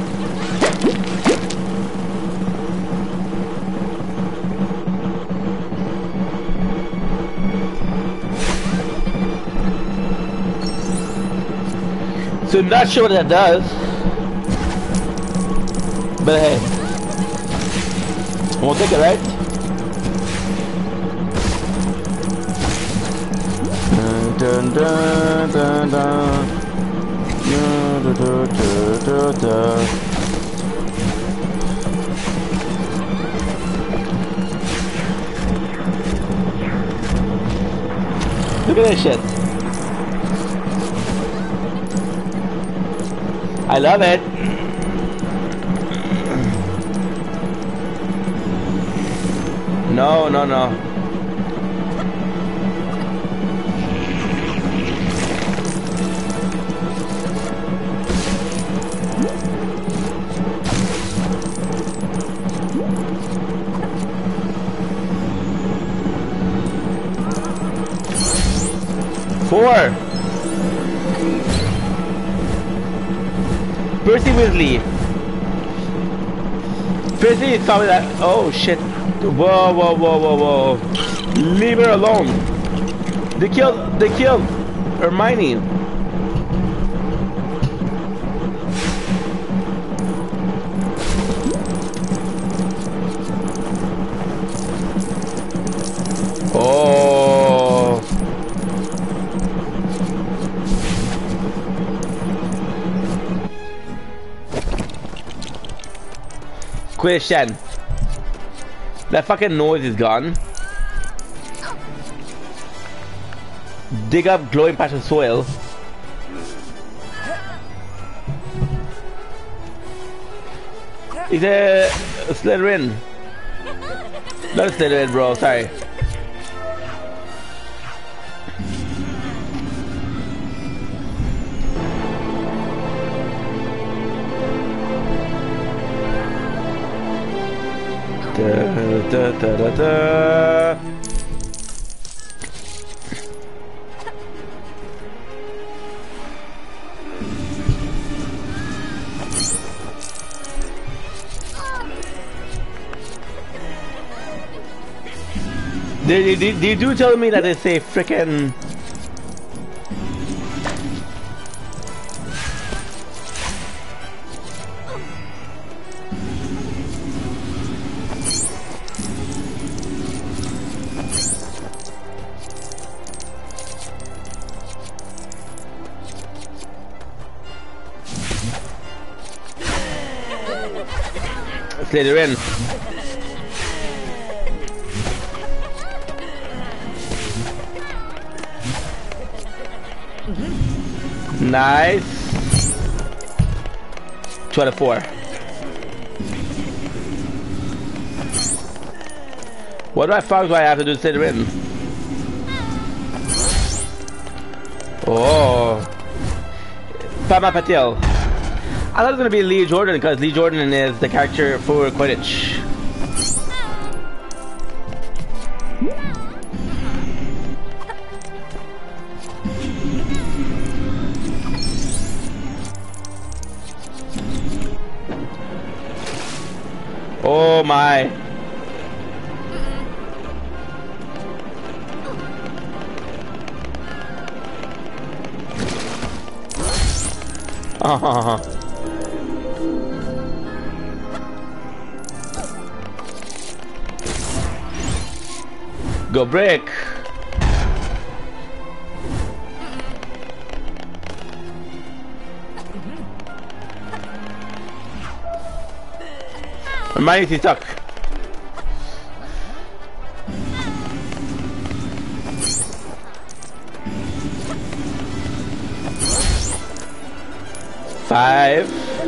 So I'm not sure what that does, but hey, we'll take it, right? Dun, dun, dun, dun, dun. Da, da, da, da, da. Look at this shit. I love it. No, no, no. Four. Percy Weasley. Percy saw me that. Oh shit. Whoa, whoa, whoa, whoa, whoa. Leave her alone. They killed. They killed Hermione. Oh. Question. That fucking noise is gone. Dig up glowing patch of soil. Is a Slytherin. Not a Slytherin, bro. Sorry. Da, da, da, da, da. They, they, they do tell me that it's a frickin' Slytherin. Nice. Two out of four. What do I fuck do I have to do to Slytherin? Oh. Pama Patel. I thought it was gonna be Lee Jordan because Lee Jordan is the character for Quidditch. Oh my. Uh-huh. Go break. Hermione, he's stuck. Five.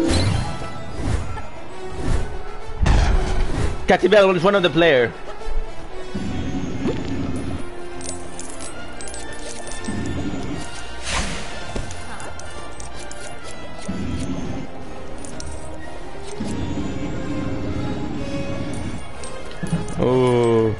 Catty Bell in front of the player. Oh.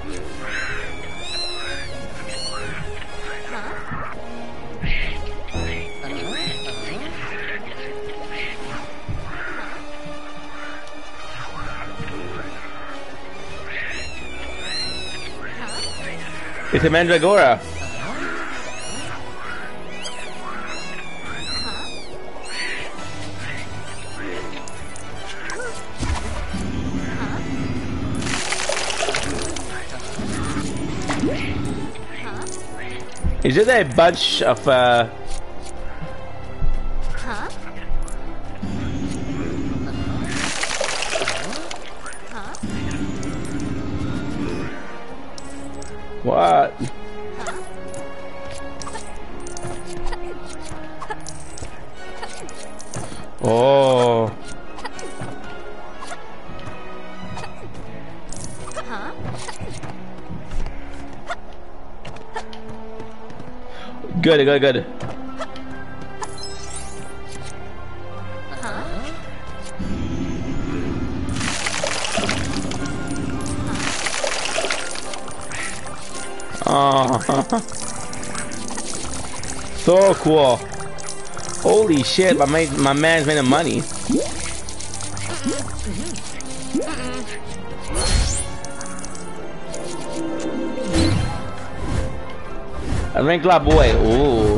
It's a Mandragora. Is it a bunch of uh Huh? Huh? what? Oh. Huh? Good, good, good. Huh? Oh. So cool. Holy shit, my man, my man's making money. A Ravenclaw boy. Ooh.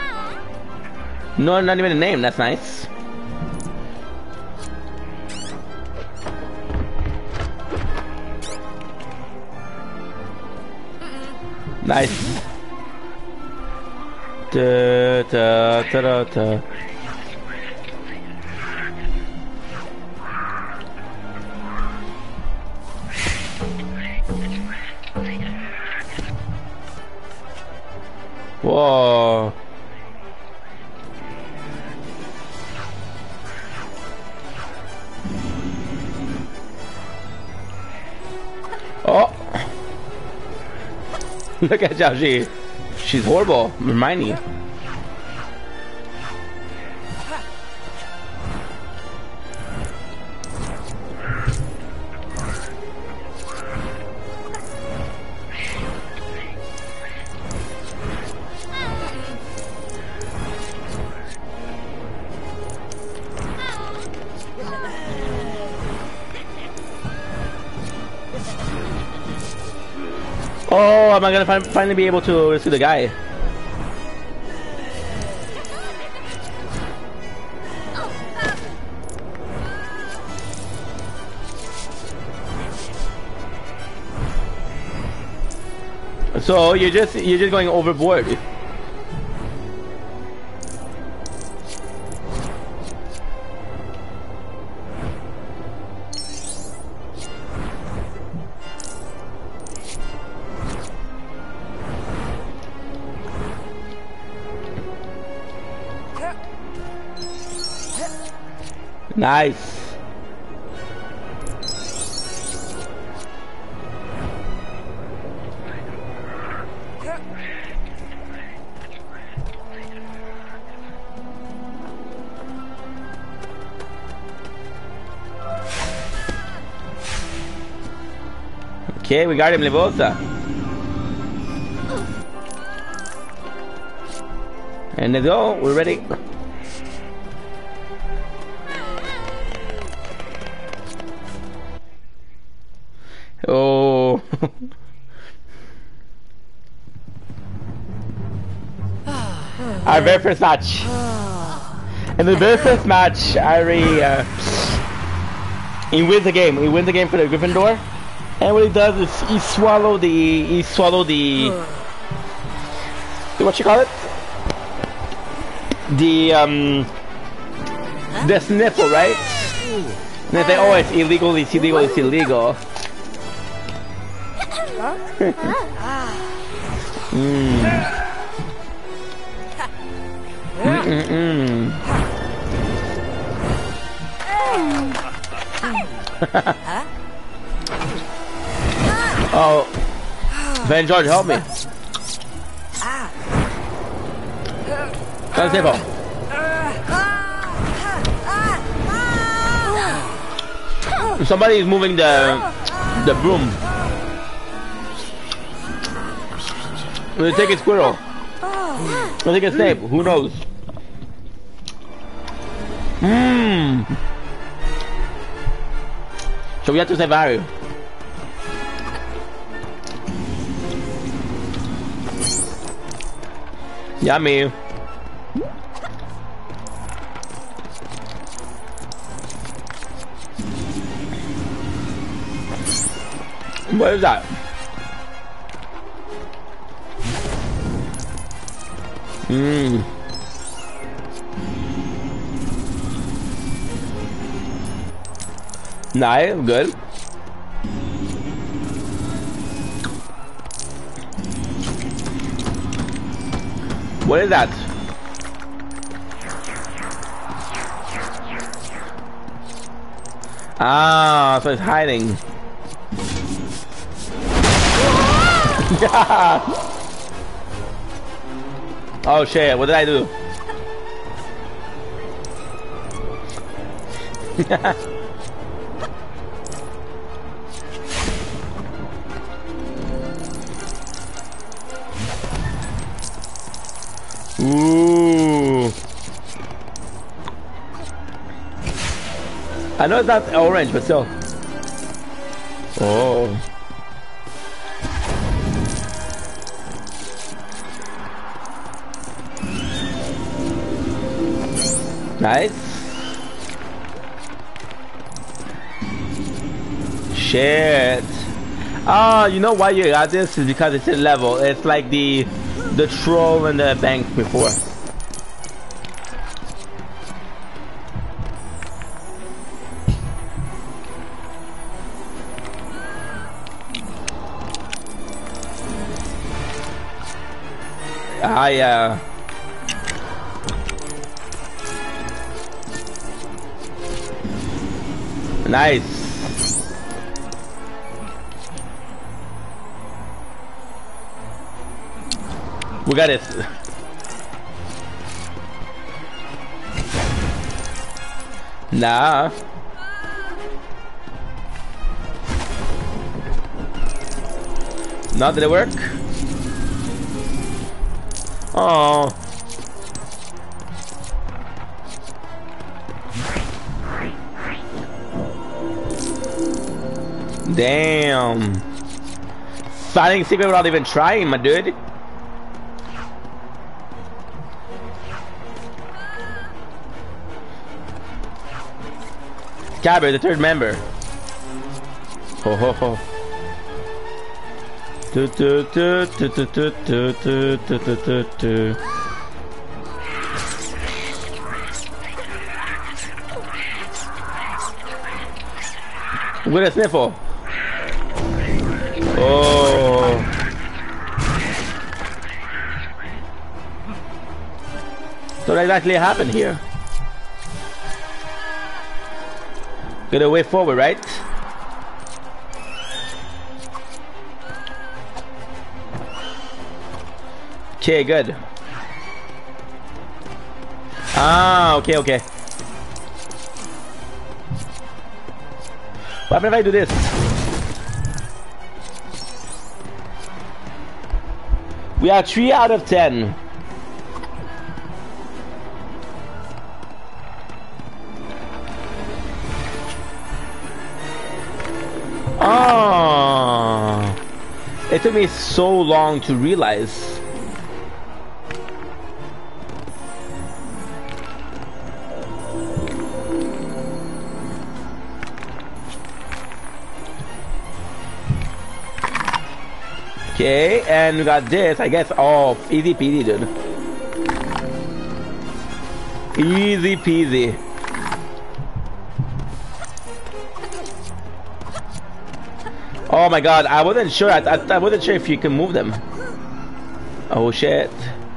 No, not even a name. That's nice. Nice. Da, da, da, da, da. Whoa. Oh. Look at how she she's horrible, Hermione. Oh, am I gonna fin finally be able to rescue the guy? So you're just you're just going overboard. Nice. Okay, we got him, Levosa. And let's go, we're ready. Oh. Our very first match. In the very first match, Ari uh, he wins the game. He wins the game for the Gryffindor, and what he does is he swallow the he swallow the what you call it? The um the sniffle, right? And they say, oh, it's illegal, it's illegal, it's illegal. mm. Mm-mm-mm. Oh, Van George, help me. Come on, somebody is moving the the broom. We'll take a squirrel. We'll take a snape. Who knows? Mmm. So we have to save Harry. Yummy. What is that? Mmm. Nice, good. What is that? Ah, so it's hiding. Oh shit, what did I do? Ooh. I know it's not orange, but still. Oh. Nice. Shit. Oh, you know why you got this? Is because it's a level. It's like the the troll and the bank before. Ah, yeah. Nice. We got it. Nah. Not did it work? Oh. Damn. Finding secret without even trying, my dude. Cabber, the third member. Ho ho ho. Do, do, do, do, do, do, do, do, do, do, do. With a sniffle. Oh. So what exactly happened here? Gotta way forward, right? Okay, good. Ah, okay, okay. What happens if I do this? We are three out of ten. Oh, it took me so long to realize. Okay, and we got this, I guess. Oh, easy peasy, dude. Easy peasy. Oh my god, I wasn't sure. I, I, I wasn't sure if you can move them. Oh shit.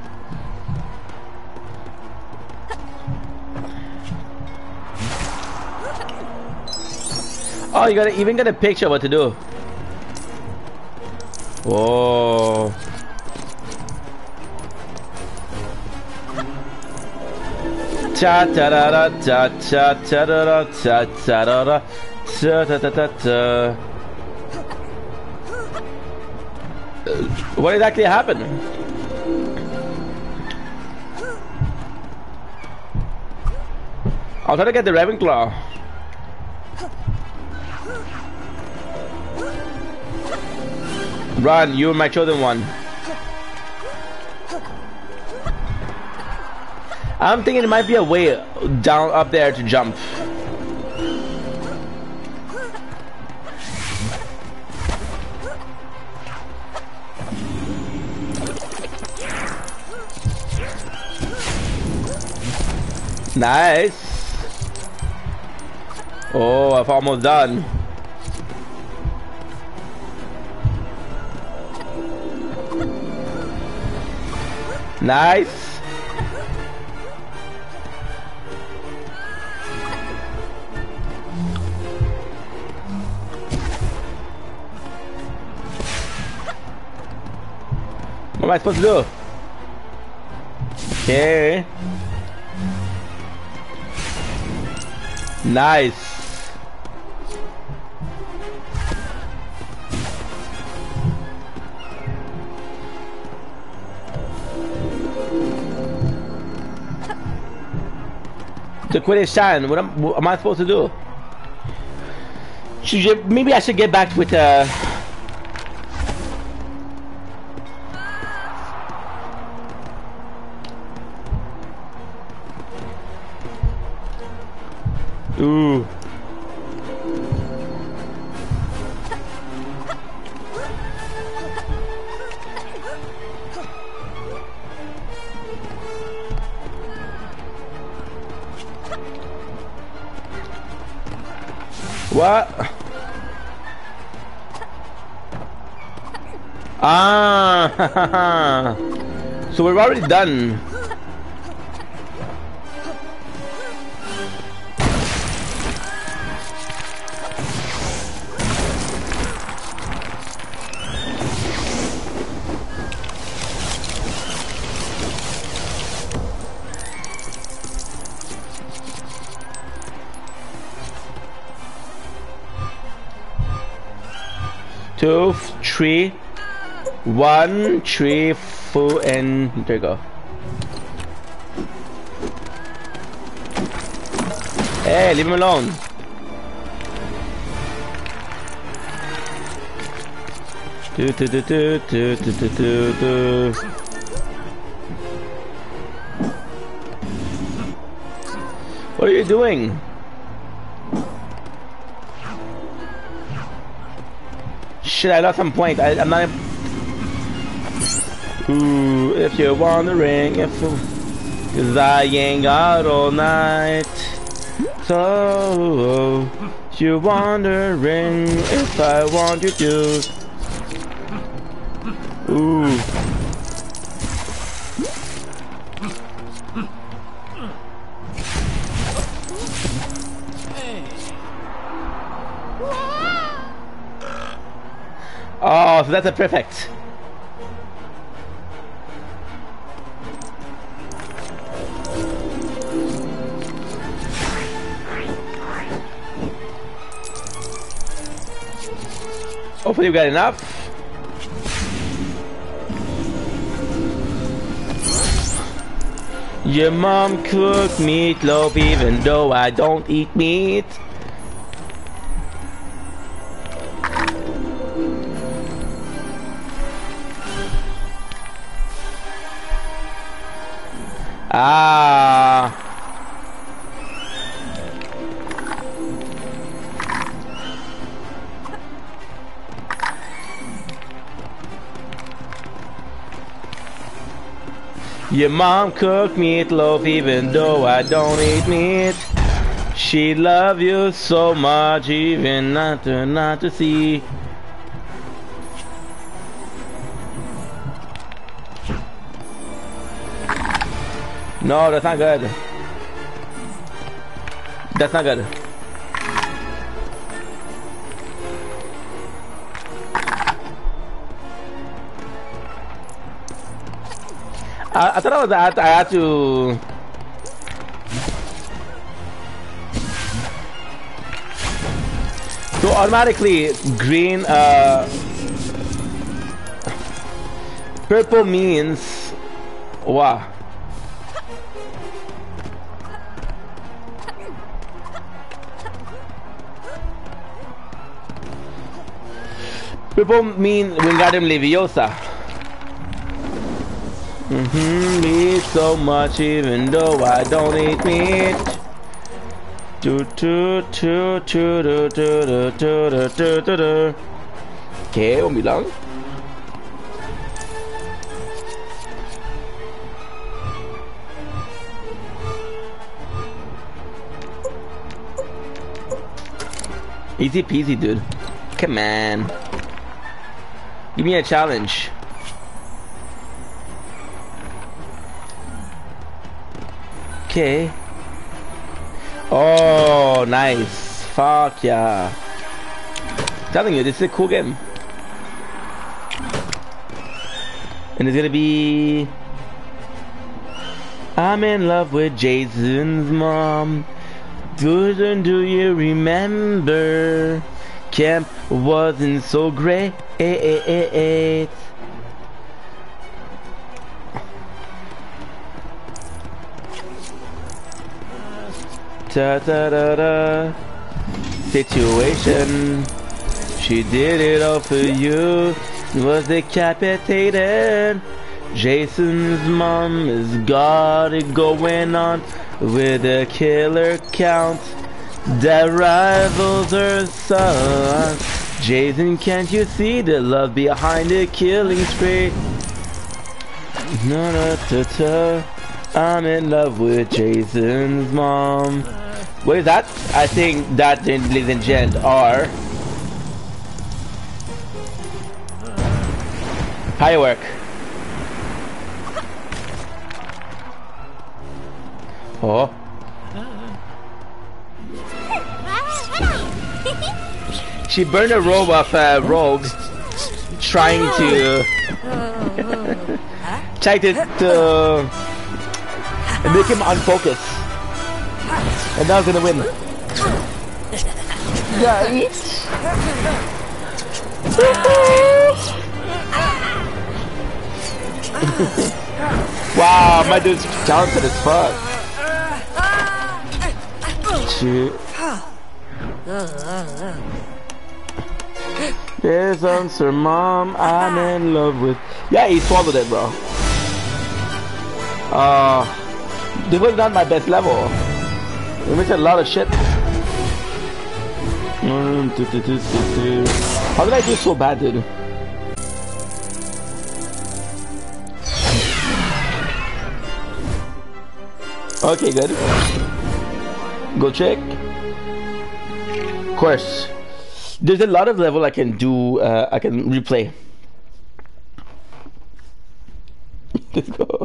Oh, you gotta even get a picture of what to do. Whoa. Ta ta da da ta ta ta da da ta ta da da ta ta ta ta ta. What exactly happened? I'll try to get the Ravenclaw. Run, you are my chosen one. I'm thinking it might be a way down up there to jump. Nice. Oh, I've almost done. Nice. What am I supposed to do? Okay. Nice. The Quidditch shine. What am, what am I supposed to do? Should you, maybe I should get back with uh. Ooh. What? Ah, so we're already done. Two, three, one, three, four, and there you go. Hey, leave him alone. Do do do do do do do do do. What are you doing? Shit, I lost some point. I, I'm not. Ooh, if you're wondering if, cause I ain't got all night. So, you're wondering if I want you to. Ooh. Oh, so that's a perfect. Hopefully you got enough. Your mom cooked meatloaf even though I don't eat meat. Ah. Your mom cooked meatloaf even though I don't eat meat. She love you so much even not to not to see. No, that's not good. That's not good. I, I thought I was I had, I had to. So automatically green, uh, purple means wow. Purple mean Wingardium Leviosa. Mm-hmm, me so much even though I don't eat meat. Do do do do do do do do do do do. Okay, won't be long. Easy peasy, dude. Come on. Give me a challenge. Okay. Oh, nice. Fuck yeah. Telling you, this is a cool game. And it's gonna be... I'm in love with Jason's mom. Doesn't do you remember? Camp wasn't so great. Da da da da. Situation. She did it all for you. Was decapitated. Jason's mom has got it going on with a killer count that rivals her son. Jason, can't you see the love behind the killing spree? Na na ta ta. I'm in love with Jason's mom. What is that? I think that, ladies and gents, are firework. Oh. She burned a robe of uh, rogue, trying to try to, to make him unfocused, and now he's gonna win. Yeah. Wow, my dude's talented as fuck. Shoot. Yes, answer, mom. I'm in love with. Yeah, he swallowed it, bro. Uh, this was not my best level. We missed a lot of shit. How did I do so bad, dude? Okay, good. Go check. Of course. There's a lot of level I can do, uh, I can replay. Let's go.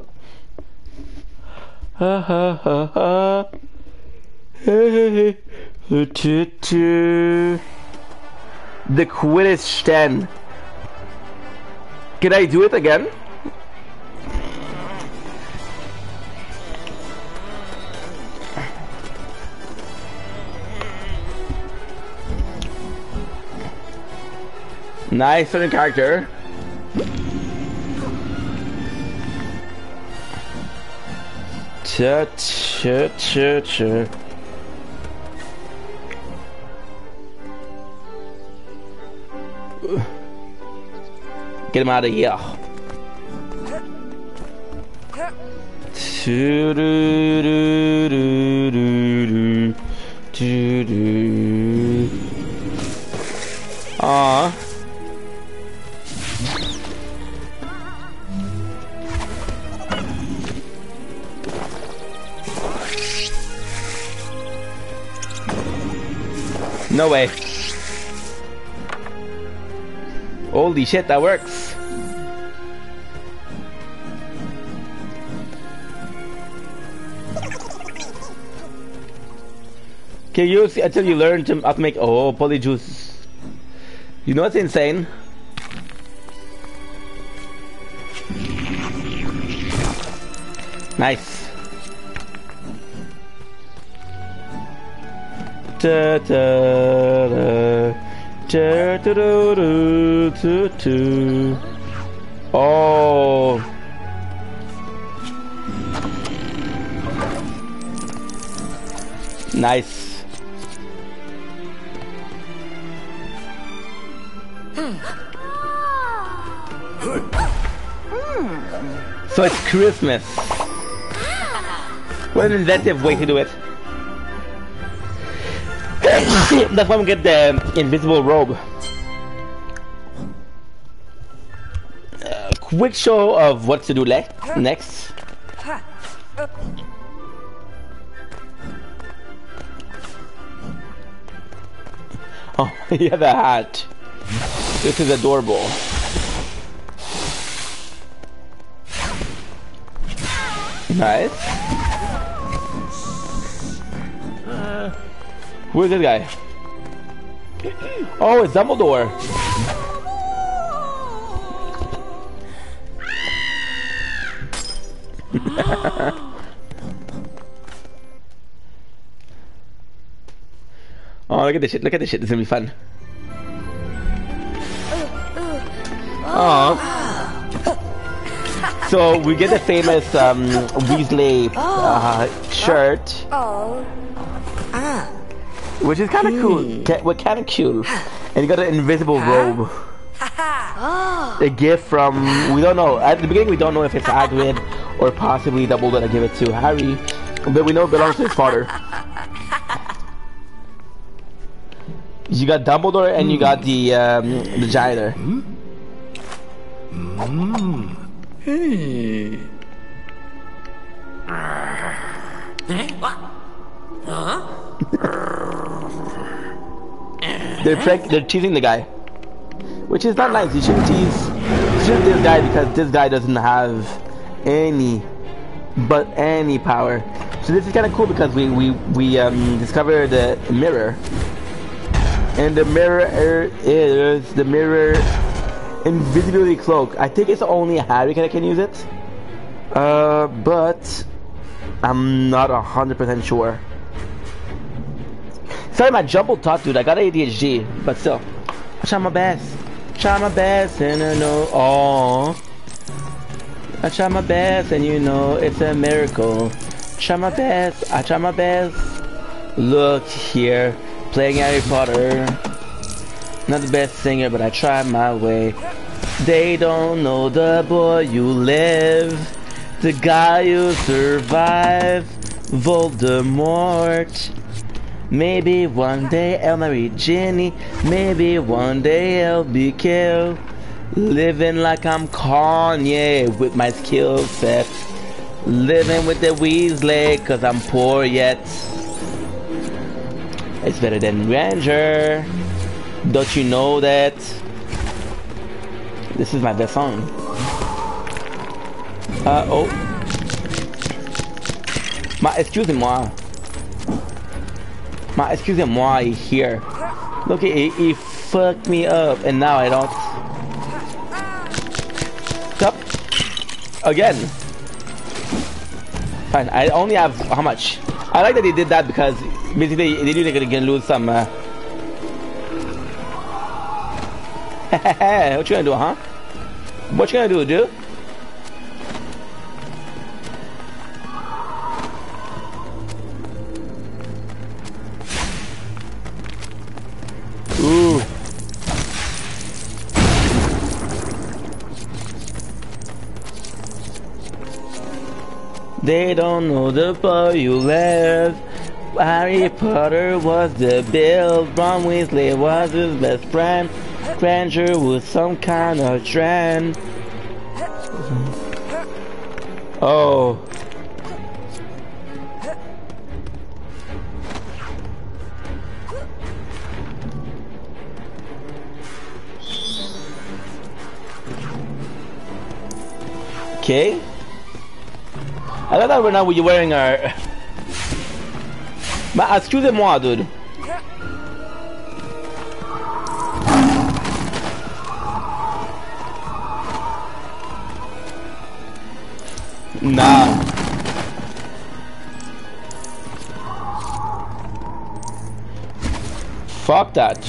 Ha ha ha ha. Hey, hey, hey. The Quidditch stand. Can I do it again? Nice certain character. Cha cha cha cha. Get him out of here. Do do do do do do. Aww. No way. Holy shit, that works. Can you use until you learn to how to make oh polyjuice? You know what's insane? Nice. Da, da, da, da, da, da, da, da, da. Oh. Nice. So it's Christmas. What an inventive way to do it. That's why we get the invisible robe. Uh, quick show of what to do le next. Oh, yeah, the hat. This is adorable. Nice. Uh, who is this guy? Oh, it's Dumbledore. Oh, look at this shit. Look at this shit. This is gonna be fun. Oh. So we get the famous um, Weasley uh, shirt, which is kind of cool. Well, kind of cool. And you got an invisible robe. A gift from we don't know. At the beginning, we don't know if it's Hagrid or possibly Dumbledore to give it to Harry, but we know it belongs to his father. You got Dumbledore and you got the um, the janitor. Hey. They're prank they're teasing the guy, which is not nice. You shouldn't tease you shouldn't this guy because this guy doesn't have any but any power. So this is kind of cool because we we we um, discover the mirror, and the mirror is the mirror invisibility cloak. I think it's only Harry that can use it, uh, but I'm not a hundred percent sure. Sorry, my jumbled talk, dude. I got A D H D, but still, I try my best. Try my best, and I know. Oh, I try my best, and you know it's a miracle. Try my best. I try my best. Look here, playing Harry Potter. Not the best singer, but I try my way. They don't know the boy you live, the guy who survived Voldemort. Maybe one day I'll marry Ginny, maybe one day I'll be killed. Living like I'm Kanye with my skill set. Living with the Weasley cause I'm poor yet. It's better than Ranger. Don't you know that? This is my best song. Uh oh. Ma, excusez-moi. Ma, excusez-moi here. Look, he, he fucked me up and now I don't. Stop. Again. Fine, I only have how much? I like that they did that because basically they knew they're gonna lose some. Uh... What you gonna do, huh? What you gonna do, dude? They don't know the boy you left. Harry Potter was the build. Ron Weasley was his best friend. Granger was some kind of trend. Oh. Okay. I don't know right now what you're wearing are. Bah, excusez-moi, dude. Nah. Fuck that.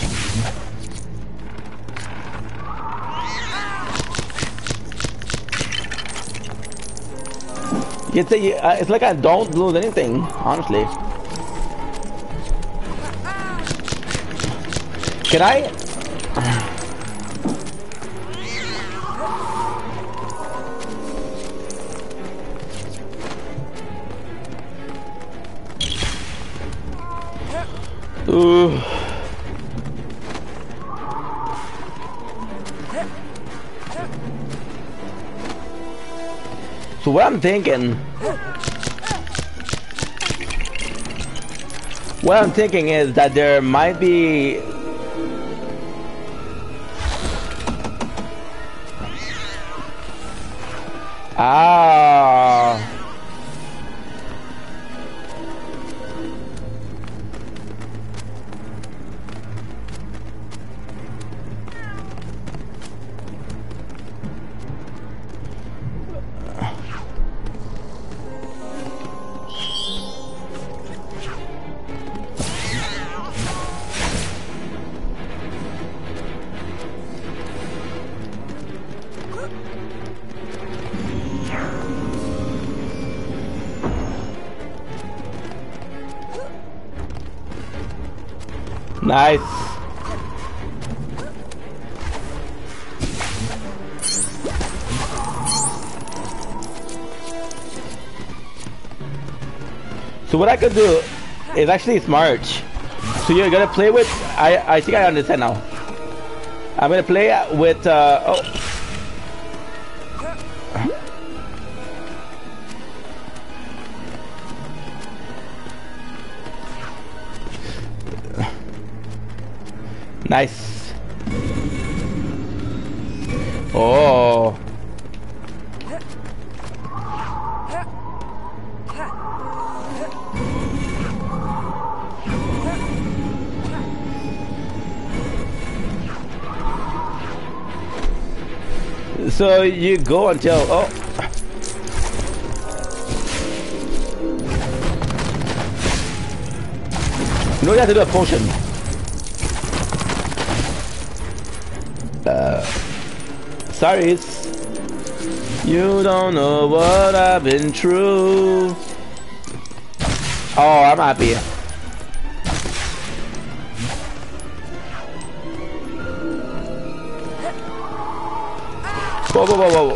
You can say, uh, it's like I don't lose anything, honestly. Can I? Ooh. So what I'm thinking, what I'm thinking is that there might be ah. Nice. So what I could do is actually smart. So you're gonna play with, I I think I understand now. I'm gonna play with uh oh. Nice. Oh. So you go until oh. You know you have to do a potion. Uh, sorry, you don't know what I've been through. Oh, I'm happy. Whoa, whoa, whoa, whoa.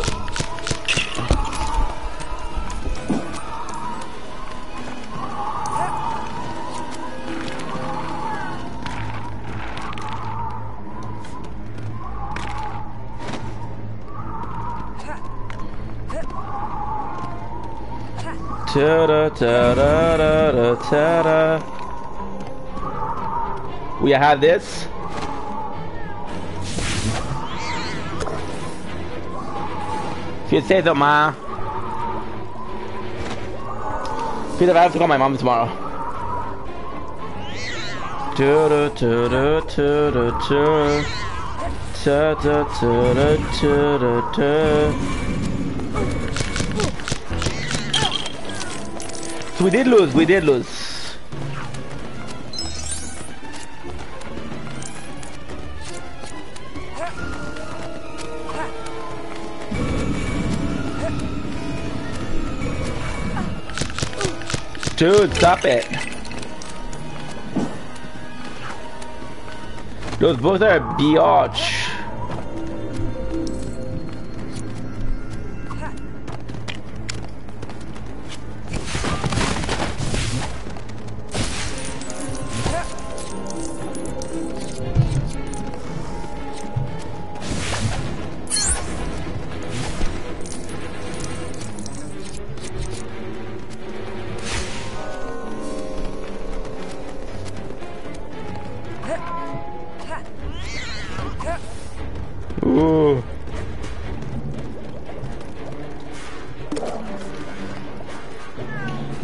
Ta-da, ta-da, ta-da, ta-da. We have this. If you say so, ma. Peter, I have to call my mom tomorrow. Ta-da, ta-da, ta-da, ta-da. Ta-da, ta-da, ta-da, ta-da. We did lose, we did lose. Dude, stop it. Those both are a biatch.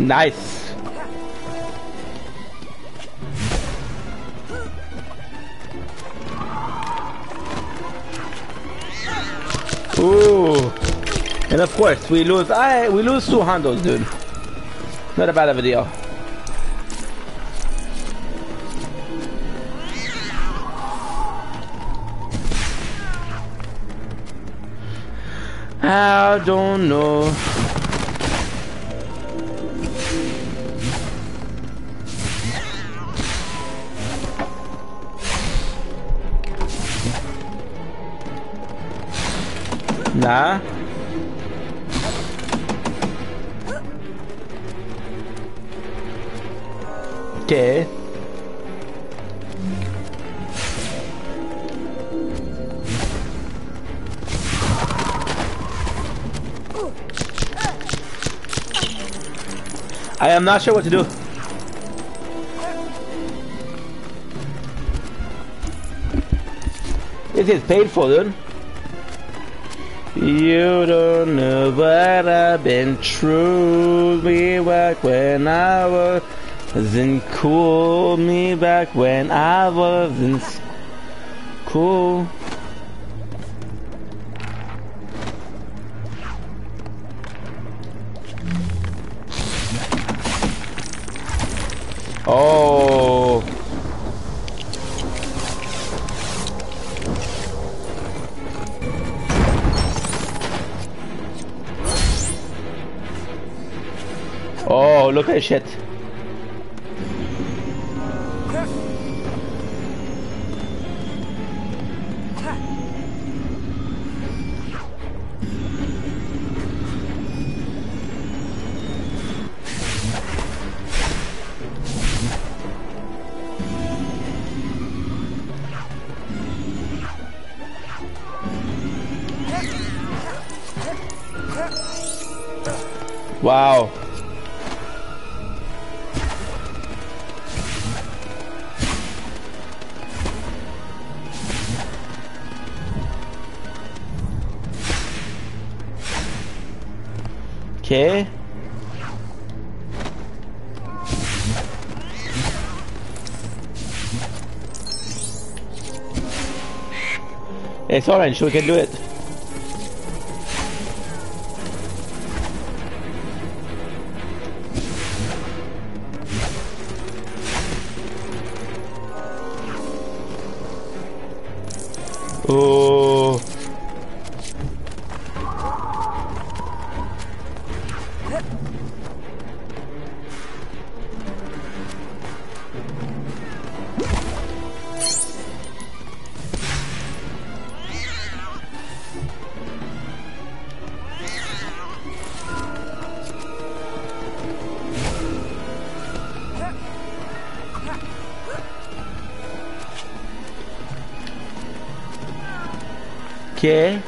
Nice. Ooh. And of course, we lose. I we lose two handles, dude. Not a bad of a deal. I don't know. Nah. Okay. I am not sure what to do. This is painful, dude. You don't know what I've been through. Me back when I wasn't cool. Me back when I wasn't cool. Oh. Oh, look at this shit. Wow. Okay. It's orange, we can do it. Oh. Okay.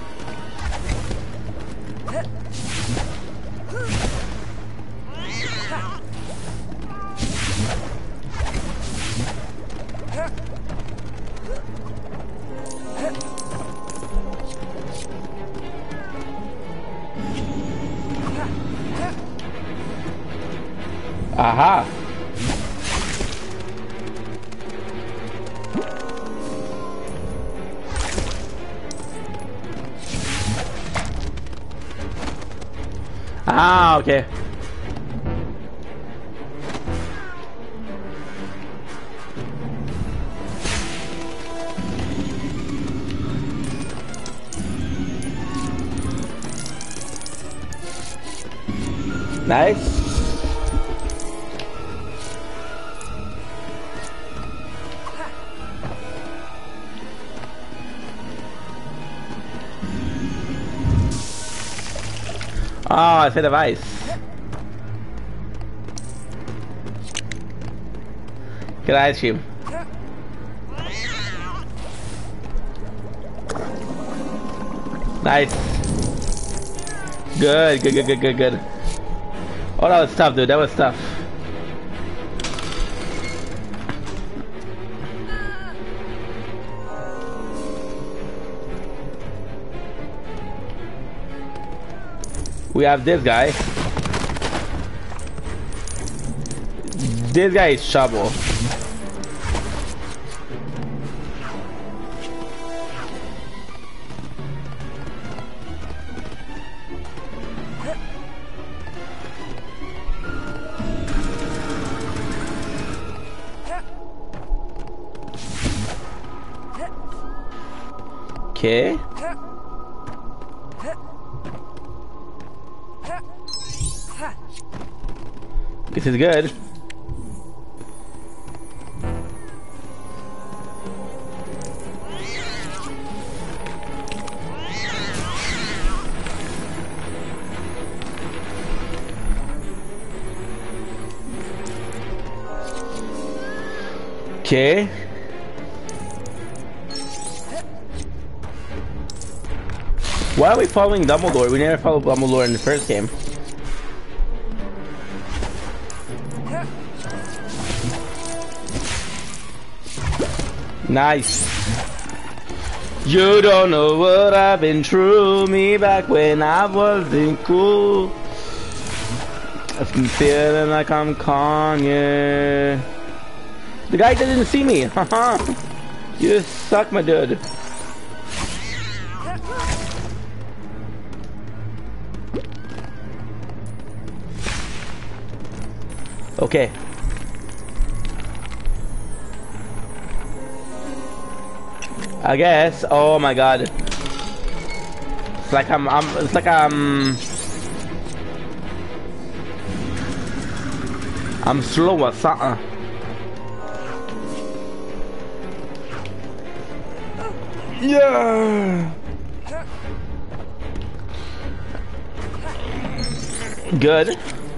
Aha. Ah, okay. Nice. Oh, I said of ice. Get ice cream. Nice. Good, good, good, good, good, good. Oh, that was tough, dude. That was tough. We have this guy. This guy is trouble. Okay. This is good. Okay. Why are we following Dumbledore? We never followed Dumbledore in the first game. Nice. You don't know what I've been through, me back when I wasn't cool. I've been feeling like I'm Kanye. The guy didn't see me. Haha. You just suck, my dude. Okay. I guess. Oh my god. It's like I'm. I'm. It's like I'm. I'm slow or something. Yeah. Good.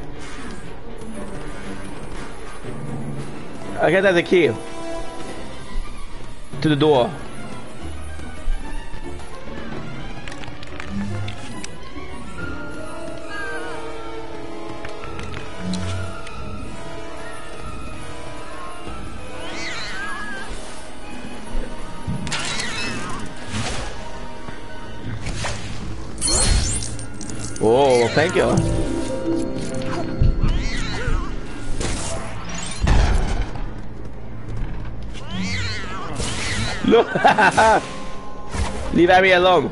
I got the key to the door. Oh, thank you. Look! Leave Abby alone.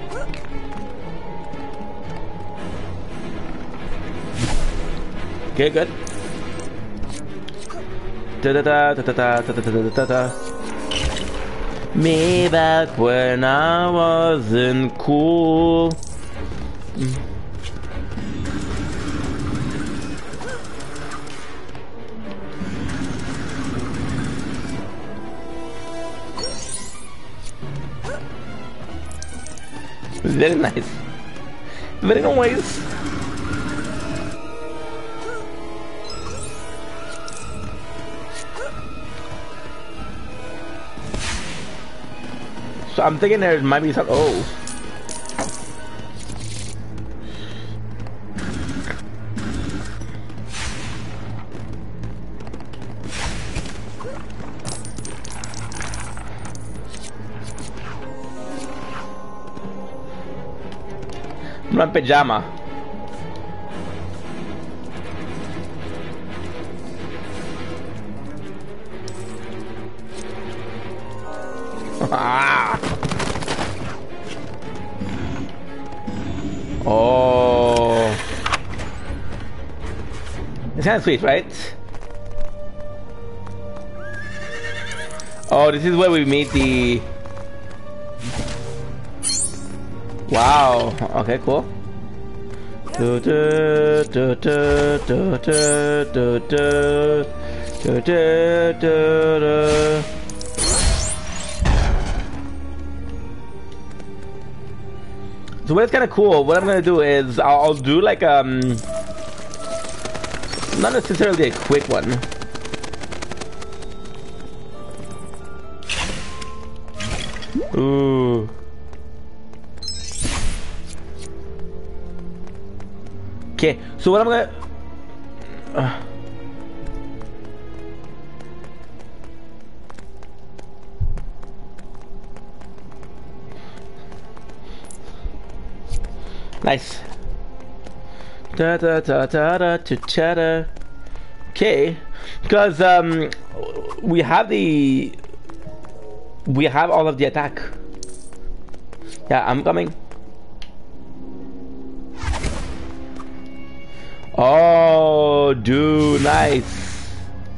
Okay, good. Da da da da da da da da da da da. Me back when I wasn't cool. Mm. Very nice. Very nice. So I'm thinking there might be some. Oh. I'm in pajama. Oh, it's kind of sweet, right? Oh, this is where we meet the. Wow. Okay, cool. Do, do, do, do, do, do, do, do, do, do, do, do. So what's kind of cool, what I'm gonna do is I'll, I'll do like um not necessarily a quick one. Ooh. Okay, so what I'm gonna uh. Nice. Da da da da da to chatter. Okay, because um, we have the we have all of the attack. Yeah, I'm coming. Oh, dude, nice.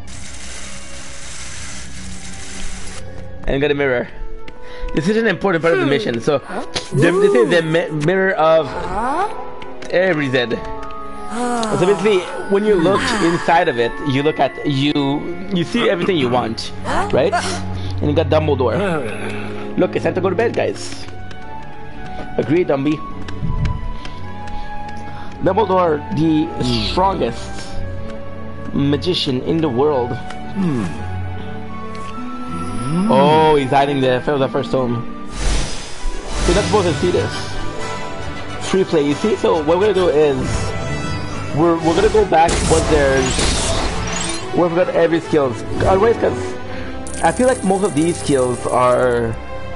And got a mirror. This is an important part of the mission. So, the, this is the mi mirror of every Z. So basically, when you look inside of it, you look at you, you see everything you want, right? And you got Dumbledore. Look, it's time to go to bed, guys. Agree, Dumby. Dumbledore, the strongest magician in the world. Oh, he's hiding the the first tome. You're not supposed to see this. Free play, you see? So what we're gonna do is we're we're gonna go back once there's we've got every skills. Otherwise, because I feel like most of these skills are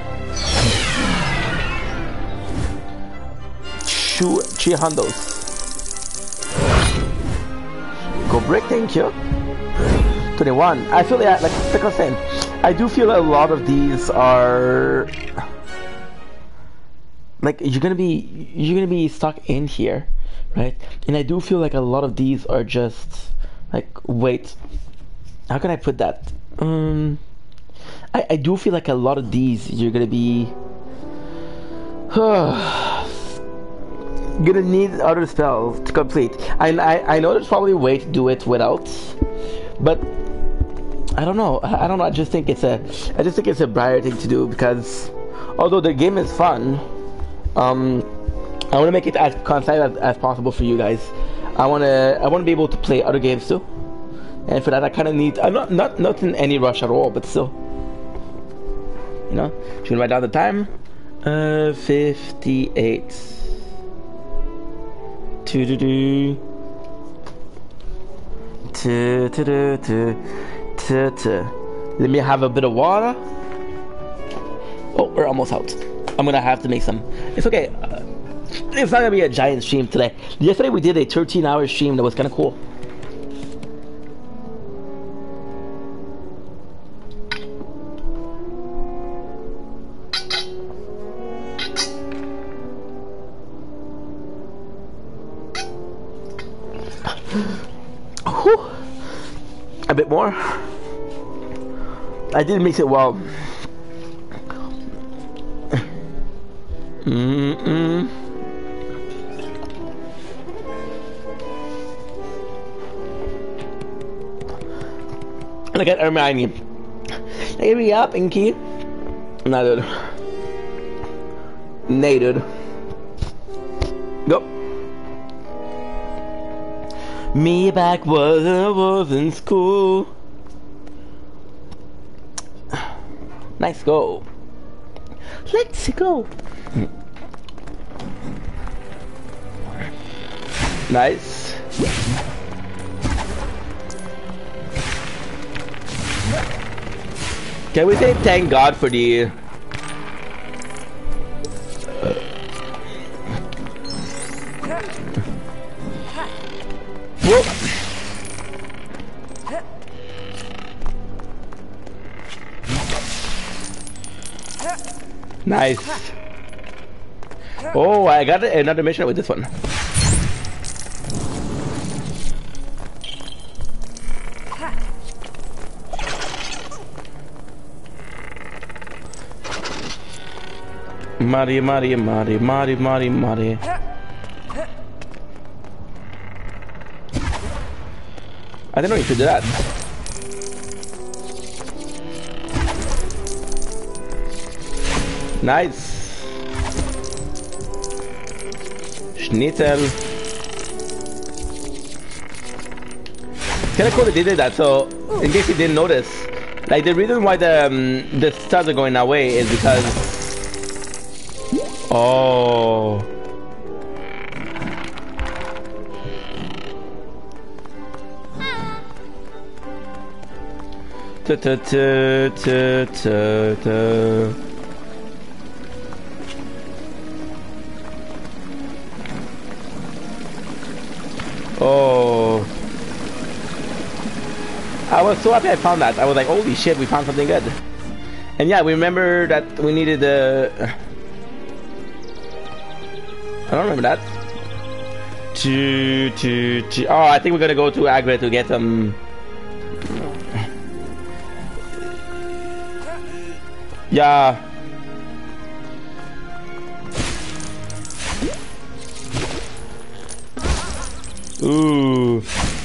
Chu Chihandos. Go break, thank you. twenty-one. I feel like, like, like I was saying, I do feel a lot of these are like you're gonna be you're gonna be stuck in here, right? And I do feel like a lot of these are just like, wait, how can I put that? Um, I I do feel like a lot of these you're gonna be gonna need other spells to complete. I I I know there's probably a way to do it without, but I don't know. I don't know. I just think it's a I just think it's a brighter thing to do because although the game is fun, um, I want to make it as concise as, as possible for you guys. I want to I want to be able to play other games too, and for that I kind of need. I'm not not not in any rush at all, but still, you know. Should we write down the time? Uh, fifty-eight. Two do do. Two two do two. Let me have a bit of water. Oh, we're almost out. I'm gonna have to make some. It's okay. Uh, it's not gonna be a giant stream today. Yesterday we did a thirteen hour stream that was kind of cool. Whew. A bit more. I didn't mix it well. Mm-mm. Look at Hermione. Hurry up, Inky. Nah, dude. Nay, dude. Go. Me back when I was in school. Nice go. Let's go. Nice. Can we say thank God for the whoop. Nice. Oh, I got another mission with this one. Mari, Mari, Mari, Mari, Mari, Mari. I didn't know you could do that. Nice. Schnitzel. Kinda cool that they did that, so in case you didn't notice, like the reason why the um, the stars are going that way is because oh. Ta ta ta ta ta ta. Oh. I was so happy I found that. I was like, holy shit, we found something good. And yeah, we remember that we needed the... Uh... I don't remember that. To, to, to... Oh, I think we're gonna go to Agra to get some... Yeah. Ooh.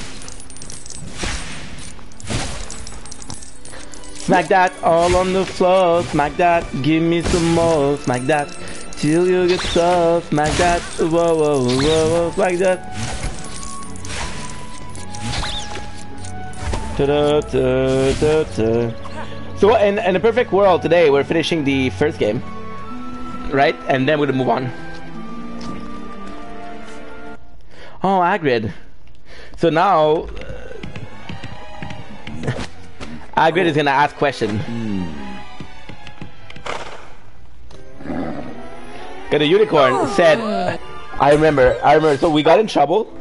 Smack that all on the floor. Smack that, give me some more. Smack that till you get so. Smack that, whoa, whoa, whoa, whoa. Smack that. Da, da, da, da, da. So in, in a perfect world today, we're finishing the first game, right? And then we're gonna move on. Oh, Hagrid. So now, uh, Hagrid is gonna ask question. Got a unicorn said, I remember, I remember. So we got in trouble.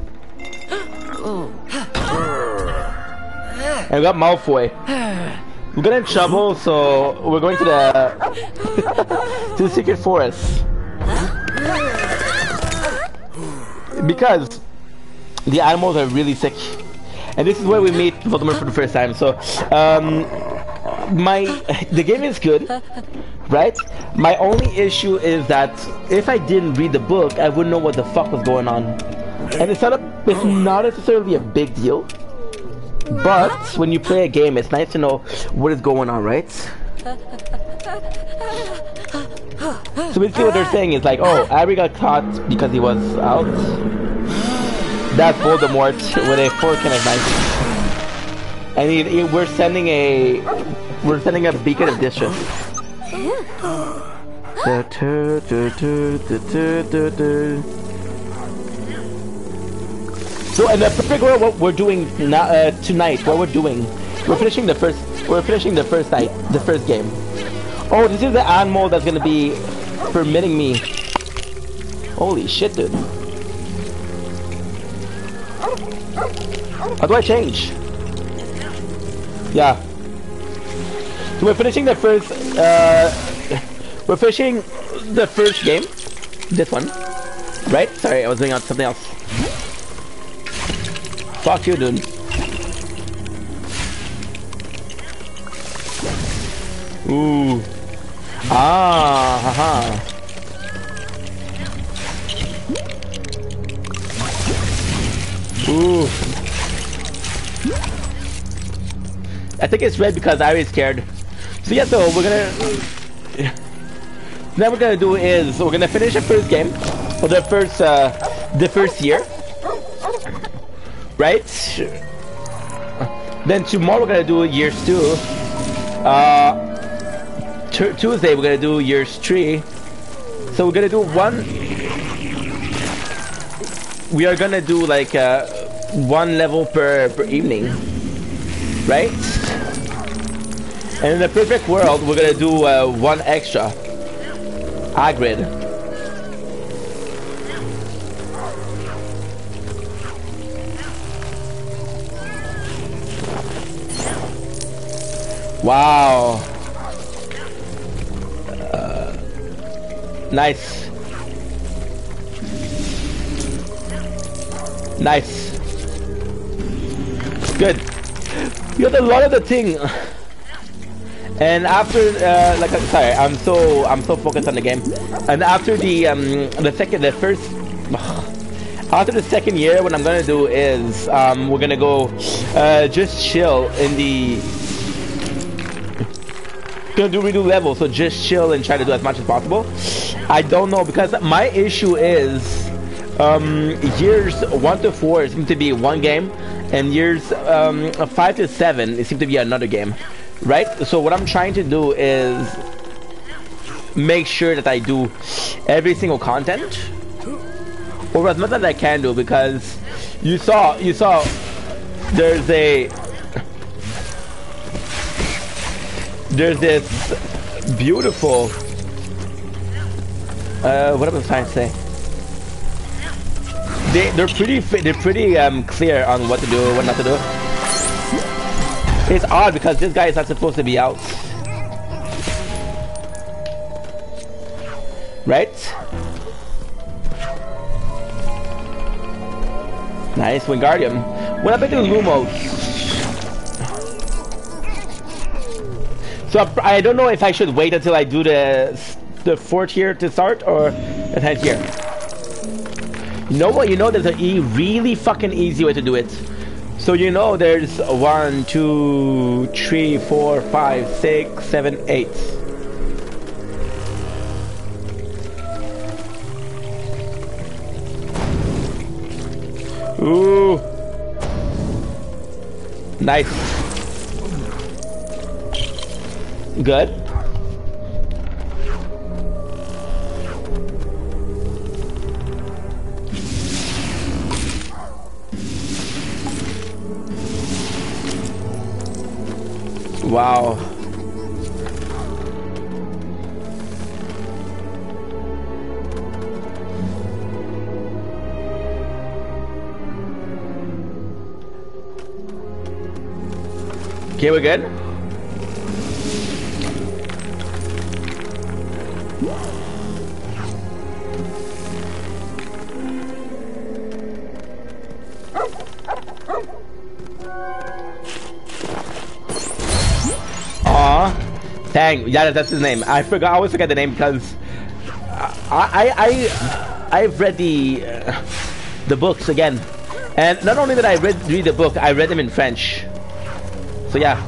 And we got Malfoy. We got in trouble, so we're going to the to the secret forest because the animals are really sick, and this is where we meet Voldemort for the first time. So, um, my the game is good, right? My only issue is that if I didn't read the book, I wouldn't know what the fuck was going on, and it's not a, it's not necessarily a big deal. But when you play a game, it's nice to know what is going on, right? So basically what they're saying is like, oh, Harry got caught because he was out. That's Voldemort with a fork and a knife. And he, he, we're sending a we're sending a beacon of distress. So in the perfect world, what we're doing now, uh, tonight, what we're doing, we're finishing the first, we're finishing the first night, the first game. Oh, this is the animal that's gonna be permitting me. Holy shit, dude! How do I change? Yeah. So we're finishing the first, uh, we're finishing the first game. This one, right? Sorry, I was doing something else. Fuck you, dude. Ooh. Ah, haha. Ooh. I think it's red because I was scared. So yeah, so we're gonna... Now what we're gonna do is, we're gonna finish the first game. For the first, uh, the first year. Right? Then tomorrow we're gonna do years two. Uh, Tuesday we're gonna do years three. So we're gonna do one. We are gonna do like uh, one level per per evening, right? And in the perfect world, we're gonna do uh, one extra. Hagrid. Wow. Uh, nice. Nice. Good. You got a lot of the thing. And after, uh, like, sorry, I'm so, I'm so focused on the game. And after the, um, the second, the first, after the second year, what I'm gonna do is, um, we're gonna go, uh, just chill in the. Gonna do redo level, so just chill and try to do as much as possible. I don't know, because my issue is um, years one to four seem to be one game, and years um, five to seven it seems to be another game, right? So what I'm trying to do is make sure that I do every single content, or as much as I can do, because you saw you saw there's a There's this beautiful, uh, what am I trying to say? They, they're pretty, they're pretty um, clear on what to do, what not to do. It's odd because this guy is not supposed to be out. Right? Nice, Wingardium. What happened to Lumos? So I don't know if I should wait until I do the the fourth tier to start or the tenth tier. You know what? You know there's a e really fucking easy way to do it. So you know there's one, two, three, four, five, six, seven, eight. Ooh. Nice. Good. Wow. Okay, we're good. Aw, dang, yeah, that's his name. I forgot. I always forget the name because I, I, I, I've read the uh, the books again, and not only did I read read the book, I read them in French. So yeah.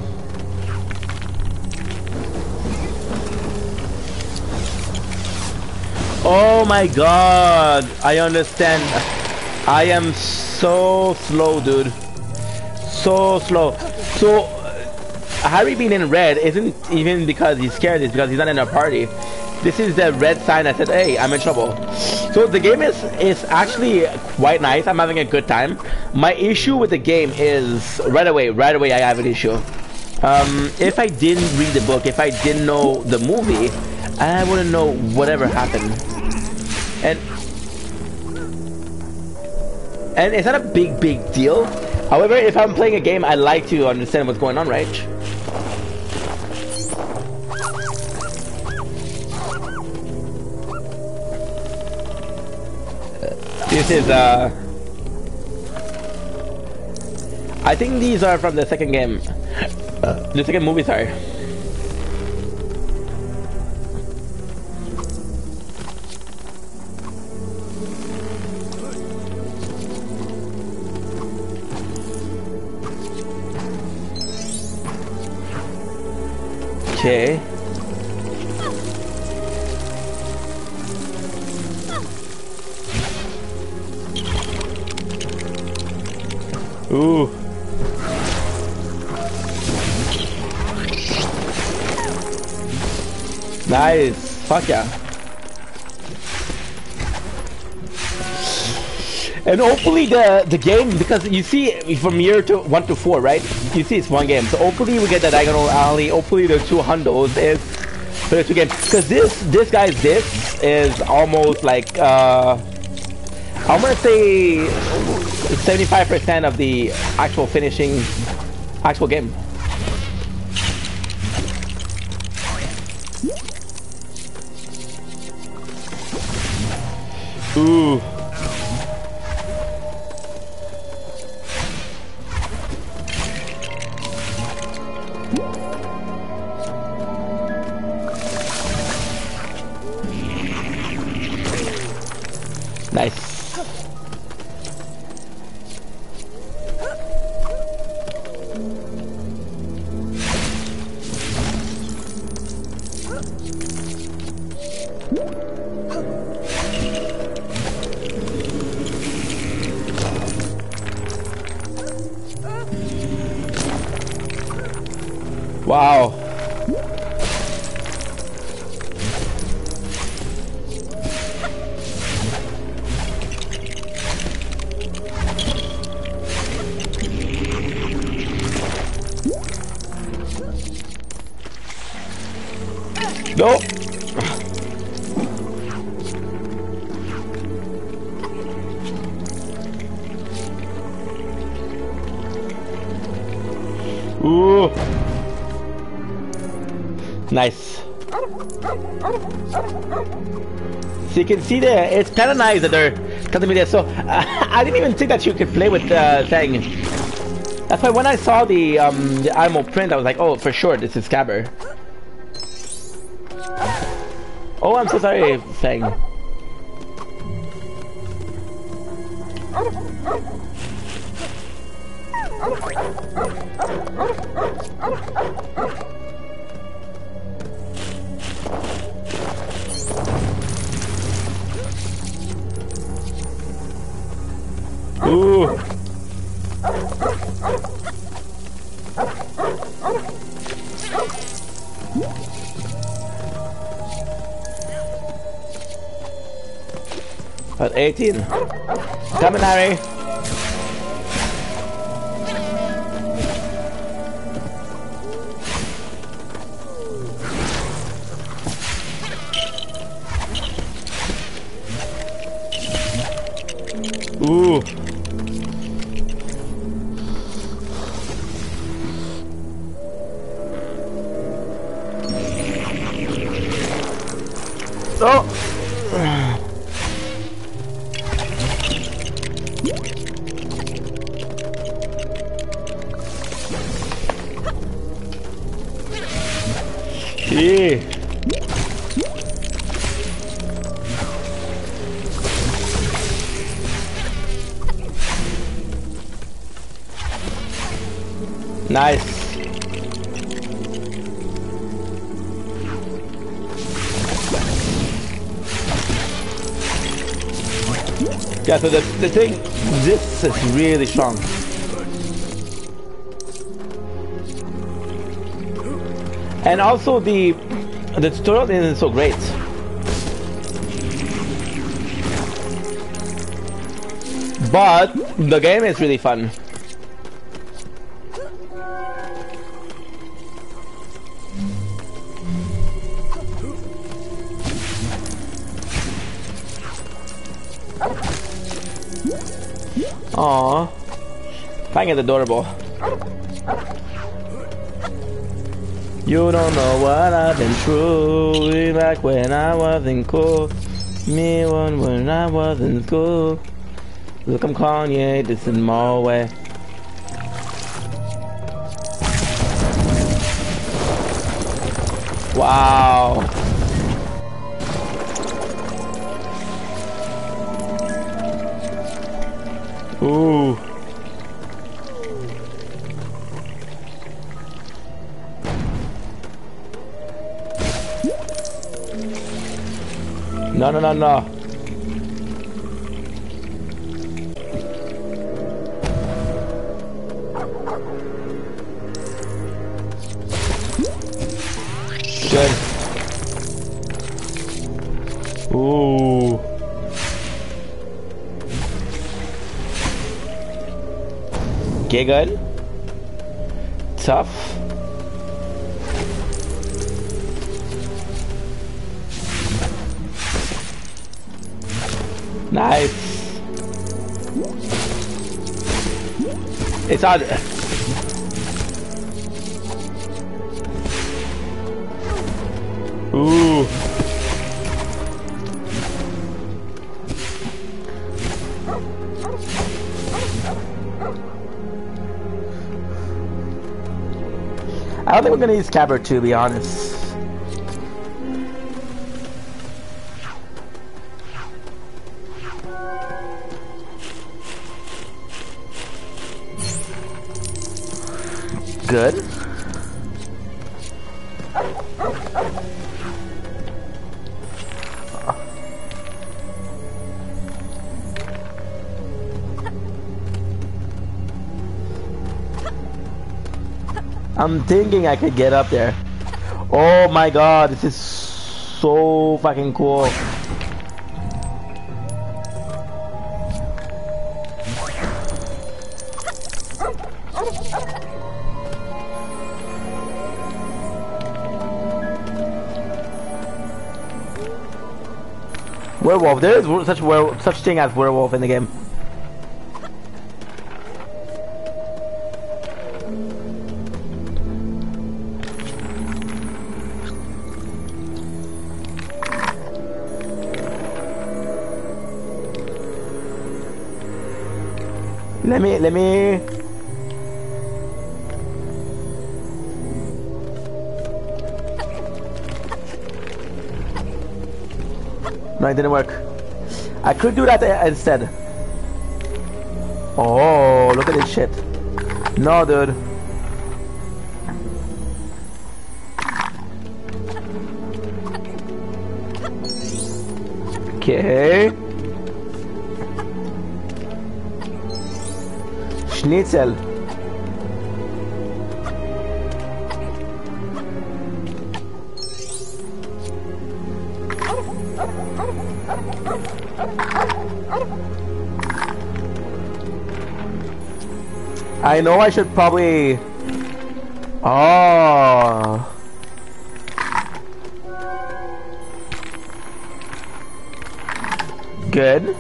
Oh my god, I understand. I am so slow, dude. So slow. So uh, Harry being in red isn't even because he's scared, it's because he's not in a party. This is the red sign that said, hey, I'm in trouble. So the game is is actually quite nice. I'm having a good time. My issue with the game is right away, right away I have an issue. Um, if I didn't read the book, if I didn't know the movie, I wouldn't know whatever happened. And and it's not a big, big deal. However, if I'm playing a game, I like to understand what's going on, right? This is, uh... I think these are from the second game. The second movie, sorry. Okay. Ooh. Nice. Fuck yeah. And hopefully the the game, because you see from year to one to four, right? You see it's one game. So hopefully we get the Diagonal Alley. Hopefully the two hundos is for the two games. Because this this guy's this is almost like uh I'm gonna say seventy-five percent of the actual finishing actual game. Ooh. Nice. Wow. Nope. Ooh. Nice. So you can see there, it's kind of nice that they're telling me this. So uh, I didn't even think that you could play with uh, thing. That's why when I saw the um the animal print, I was like, oh, for sure, this is Scabber. Oh, I'm so sorry, Fang. Ooh. At eighteen. Coming, Harry. Ooh. Oh. Yeah. Nice. Yeah, so the, the thing, this is really strong. And also the the tutorial isn't so great. But the game is really fun. Aww. Fang is adorable. You don't know what I've been through. Way back when I wasn't cool. Me one when I was in school. Look, I'm Kanye, this is my way. Wow. Ooh. No, no, no, no. Good. Ooh. Giggle. Tough. Nice. It's odd. Ooh. I don't think we're gonna use Scabber to be honest. Good. I'm thinking I could get up there. Oh my god, this is so fucking cool. Werewolf. There is such were such thing as werewolf in the game. Let me, let me. No, it didn't work. I could do that instead. Oh, look at this shit. No, dude. Okay. Schnitzel. I know I should probably... Oh. Good.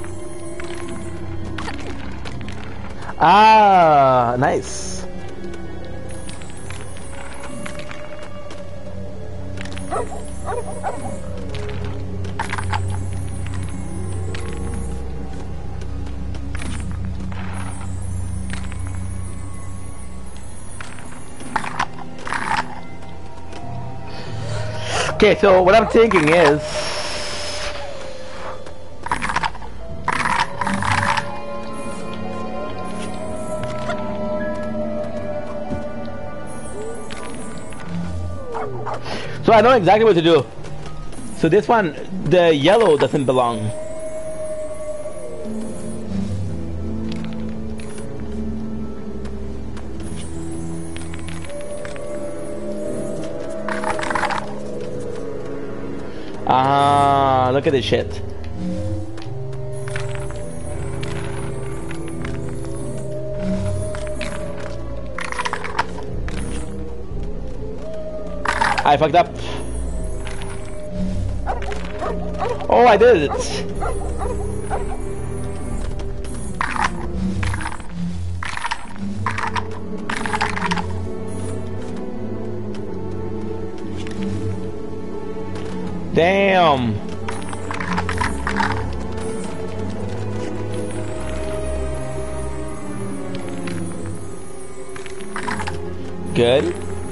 Ah, nice. Okay, so what I'm thinking is... So I know exactly what to do. So this one, the yellow doesn't belong. Ah, look at this shit. I fucked up. Oh, I did it. Damn. Good.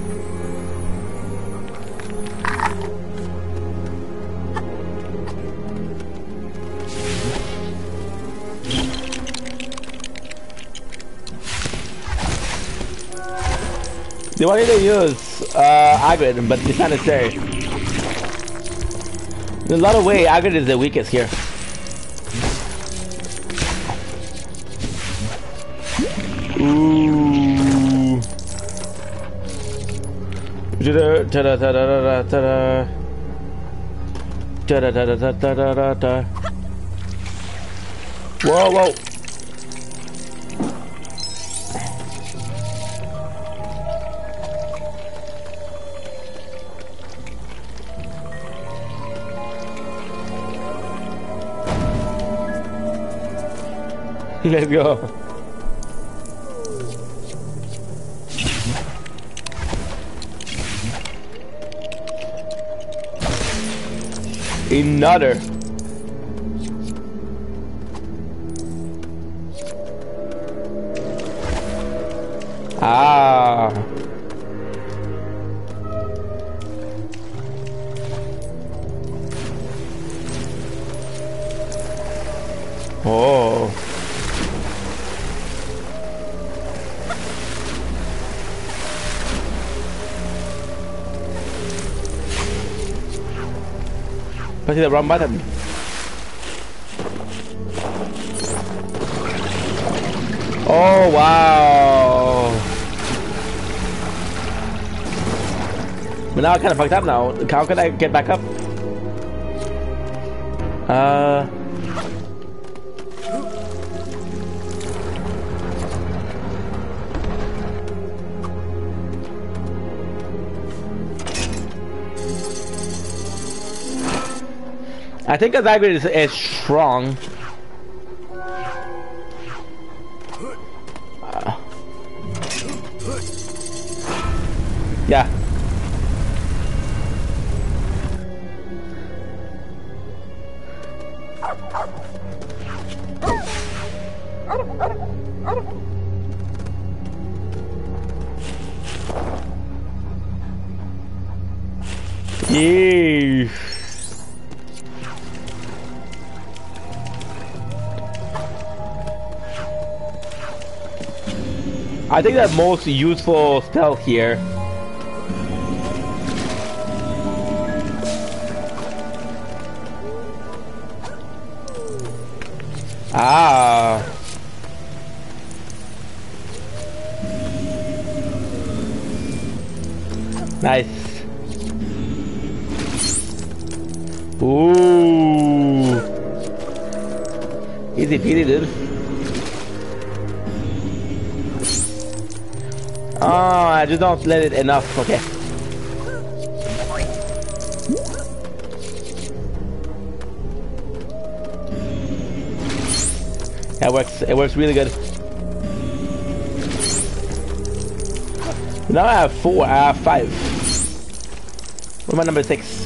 They wanted to use uh, Agrid, but it's not necessary. There's a lot of way Agrid is the weakest here. Ooh. Ta-da, ta-da, ta-da, ta-da. Ta-da, ta-da, ta-da, ta-da. Whoa, whoa. Let's go. Another. Ah. Oh. Press the wrong button. Oh wow! But now I kind of fucked up now. How can I get back up? Uh. I think Azagrid is, is strong. Uh, yeah. Yeesh. I think the most useful stealth here. Ah. Nice. Ooh. Easy peasy, dude. Oh, I just don't let it enough. Okay. That works. It works really good. Now I have four. I have five. Where's my number six?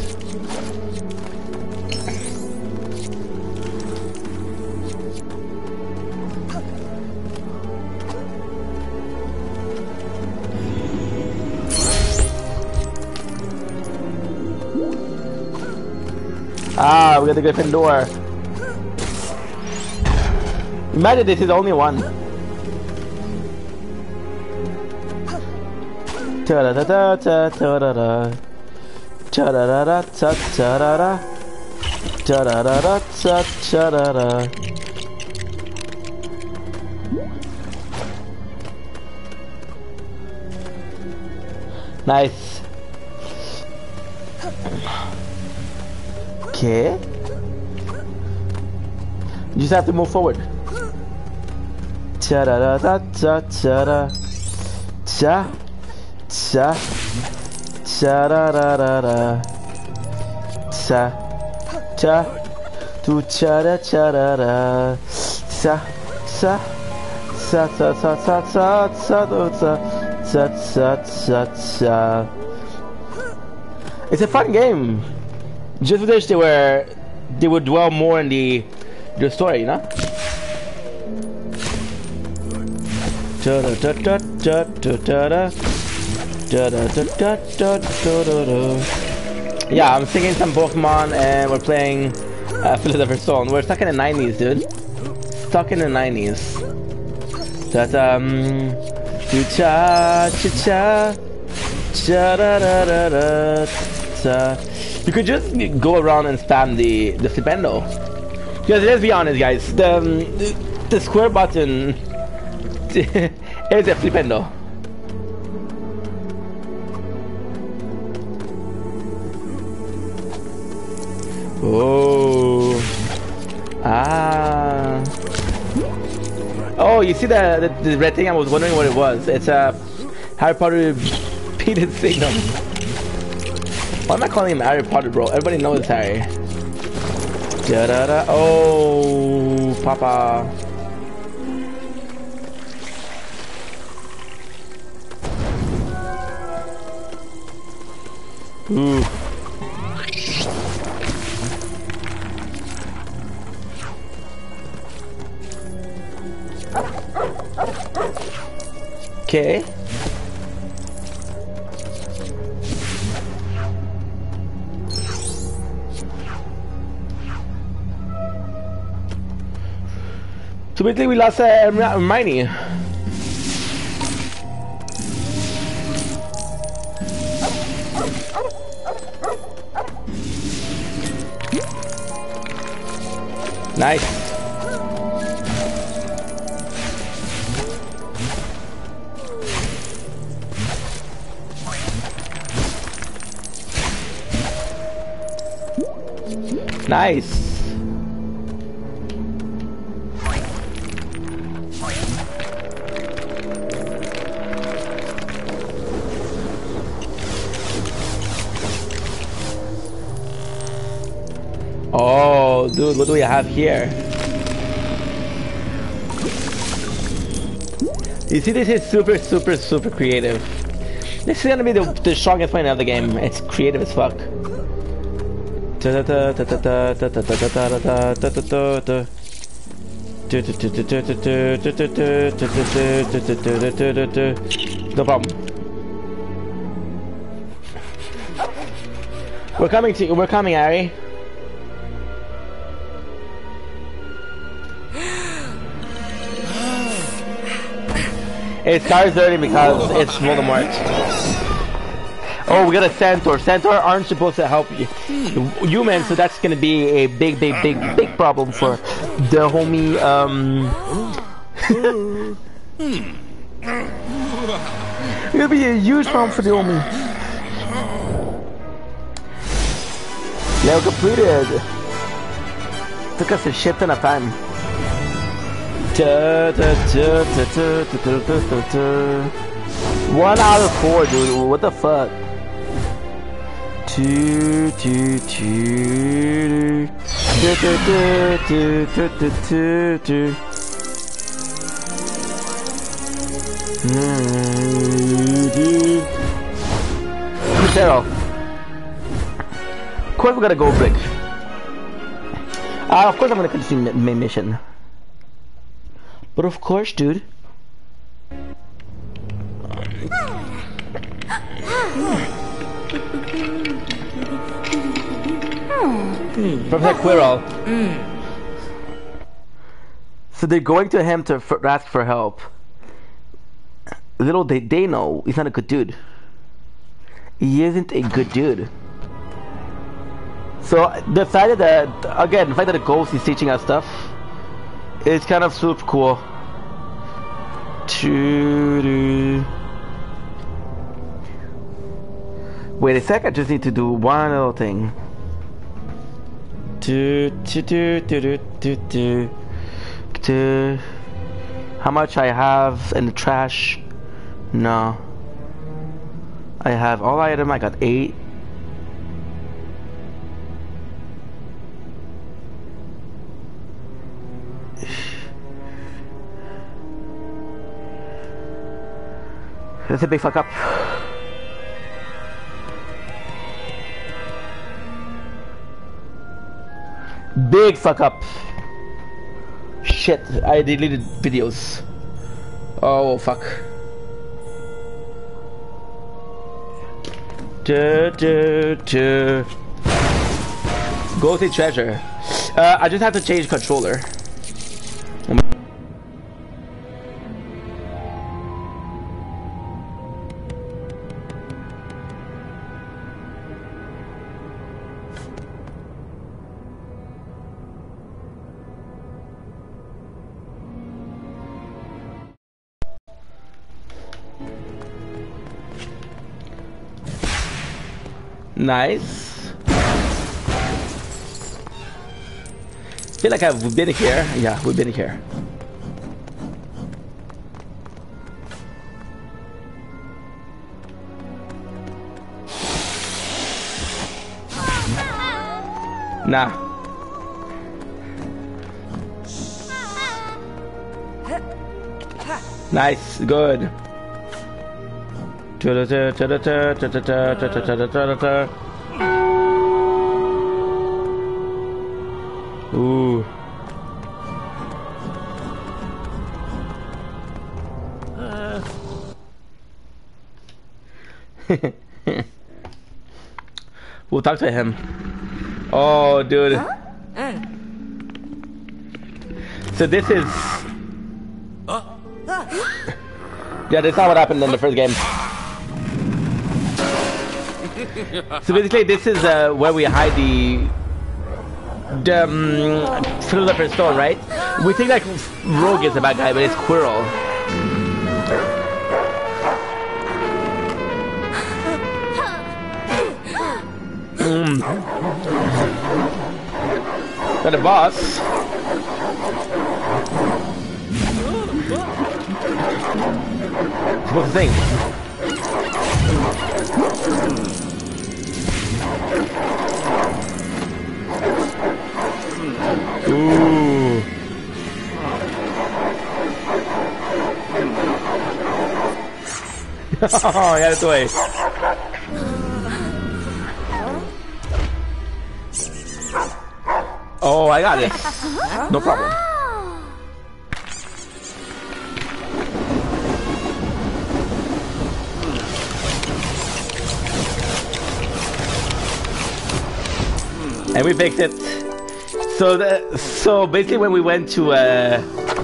Ah, we got the Gryffindor. Imagine this is only one. Ta da da da da da da da. Ta da da da da da da da. Ta da da da da da da da. Nice. Okay. You just have to move forward. Cha da da da da da da. Cha cha cha da da da da. Cha cha tu cha da cha da da. Cha cha cha cha cha cha cha cha cha cha cha cha. It's a fun game. Just wish they were they would dwell more in the the story, you know? Yeah, I'm singing some Pokemon and we're playing uh, Philosopher's Stone. We're stuck in the nineties, dude. Stuck in the nineties. That um cha cha cha cha da da da da cha. You could just go around and spam the the flipendo. Because let's be honest, guys, the um, the, the square button is a flipendo. Oh, ah. Oh, you see the, the the red thing? I was wondering what it was. It's a Harry Potter repeated signal. Why am I calling him Harry Potter, bro? Everybody knows Harry. Da da da. Oh, Papa. Ooh. Okay. So basically we lost uh, Hermione. Nice. Nice. Oh, dude, what do we have here? You see, this is super, super, super creative. This is gonna be the, the strongest point of the game. It's creative as fuck. No problem. We're coming to. We're coming, Ari. It starts early because it's Voldemort. Oh, we got a Centaur. Centaur aren't supposed to help you. Humans, so that's gonna be a big, big, big, big problem for the homie. Um, it's gonna be a huge problem for the homie. Level completed. Took us a shit ton of time. Da, da, da, da, da, da, da, da, da. One out of four, dude. What the fuck? Two, two, two, two, two, two, two, two, two, two. Zero. Of course, we gotta go big. Uh, of course, I'm gonna continue main mission. But of course, dude. Professor Quirrell. So they're going to him to f ask for help. Little they they know he's not a good dude. He isn't a good dude. So decided that again, the fact that the ghost is teaching us stuff is kind of super cool. Wait a sec, I just need to do one little thing. Do, do, do, do, do, do, do. How much I have in the trash? No. I have all item, I got eight. That's a big fuck up. Big fuck up. Shit, I deleted videos. Oh fuck. Du, du, du. Go to treasure. Uh, I just have to change controller. Nice. Feel like I've been here. Yeah, we've been here. Nah. Nice, good. Ooh. We'll talk to him. Oh, dude. Huh? So this is. Yeah, that's not what happened in the first game. So basically, this is uh, where we hide the the um, Philosopher's Stone, right? We think like Rogue is a bad guy, but it's Quirrell. Mm. Got a boss. What's the thing? Ooh. Oh, yeah, that's the way. Oh, I got it. No problem. And we fixed it. So the so basically when we went to uh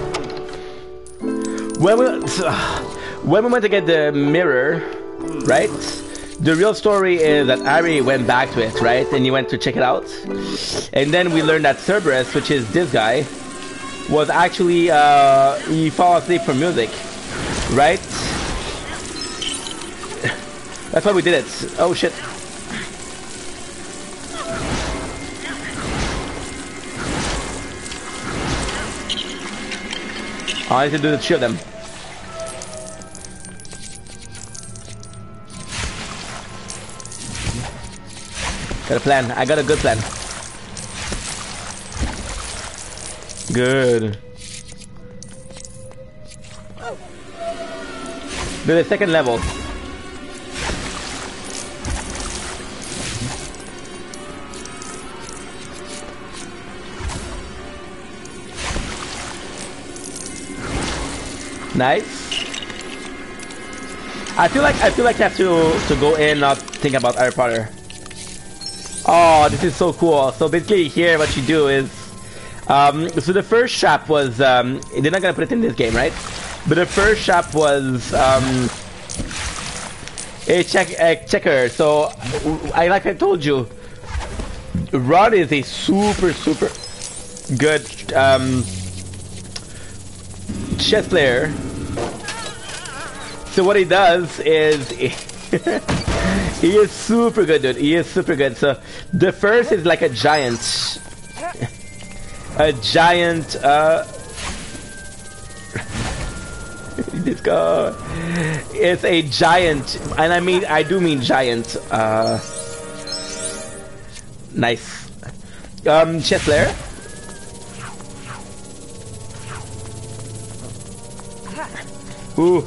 when we so, when we went to get the mirror, right? The real story is that Ari went back to it, right? And he went to check it out. And then we learned that Cerberus, which is this guy, was actually uh he fell asleep for music, right? That's why we did it. Oh shit. I need to do the two of them. Got a plan. I got a good plan. Good. Do the second level. Nice. I feel like I feel like I have to to go in, not think about Harry Potter. Oh, this is so cool. So basically, here what you do is, um, so the first shop was um, they're not gonna put it in this game, right? But the first shop was um, a check a checker. So I like I told you, Rod is a super super good um, chess player. So what he does is he is super good, dude. He is super good. So the first is like a giant, a giant. Uh, this guy, it's a giant, and I mean I do mean giant. Uh, nice, um, chess player. Ooh.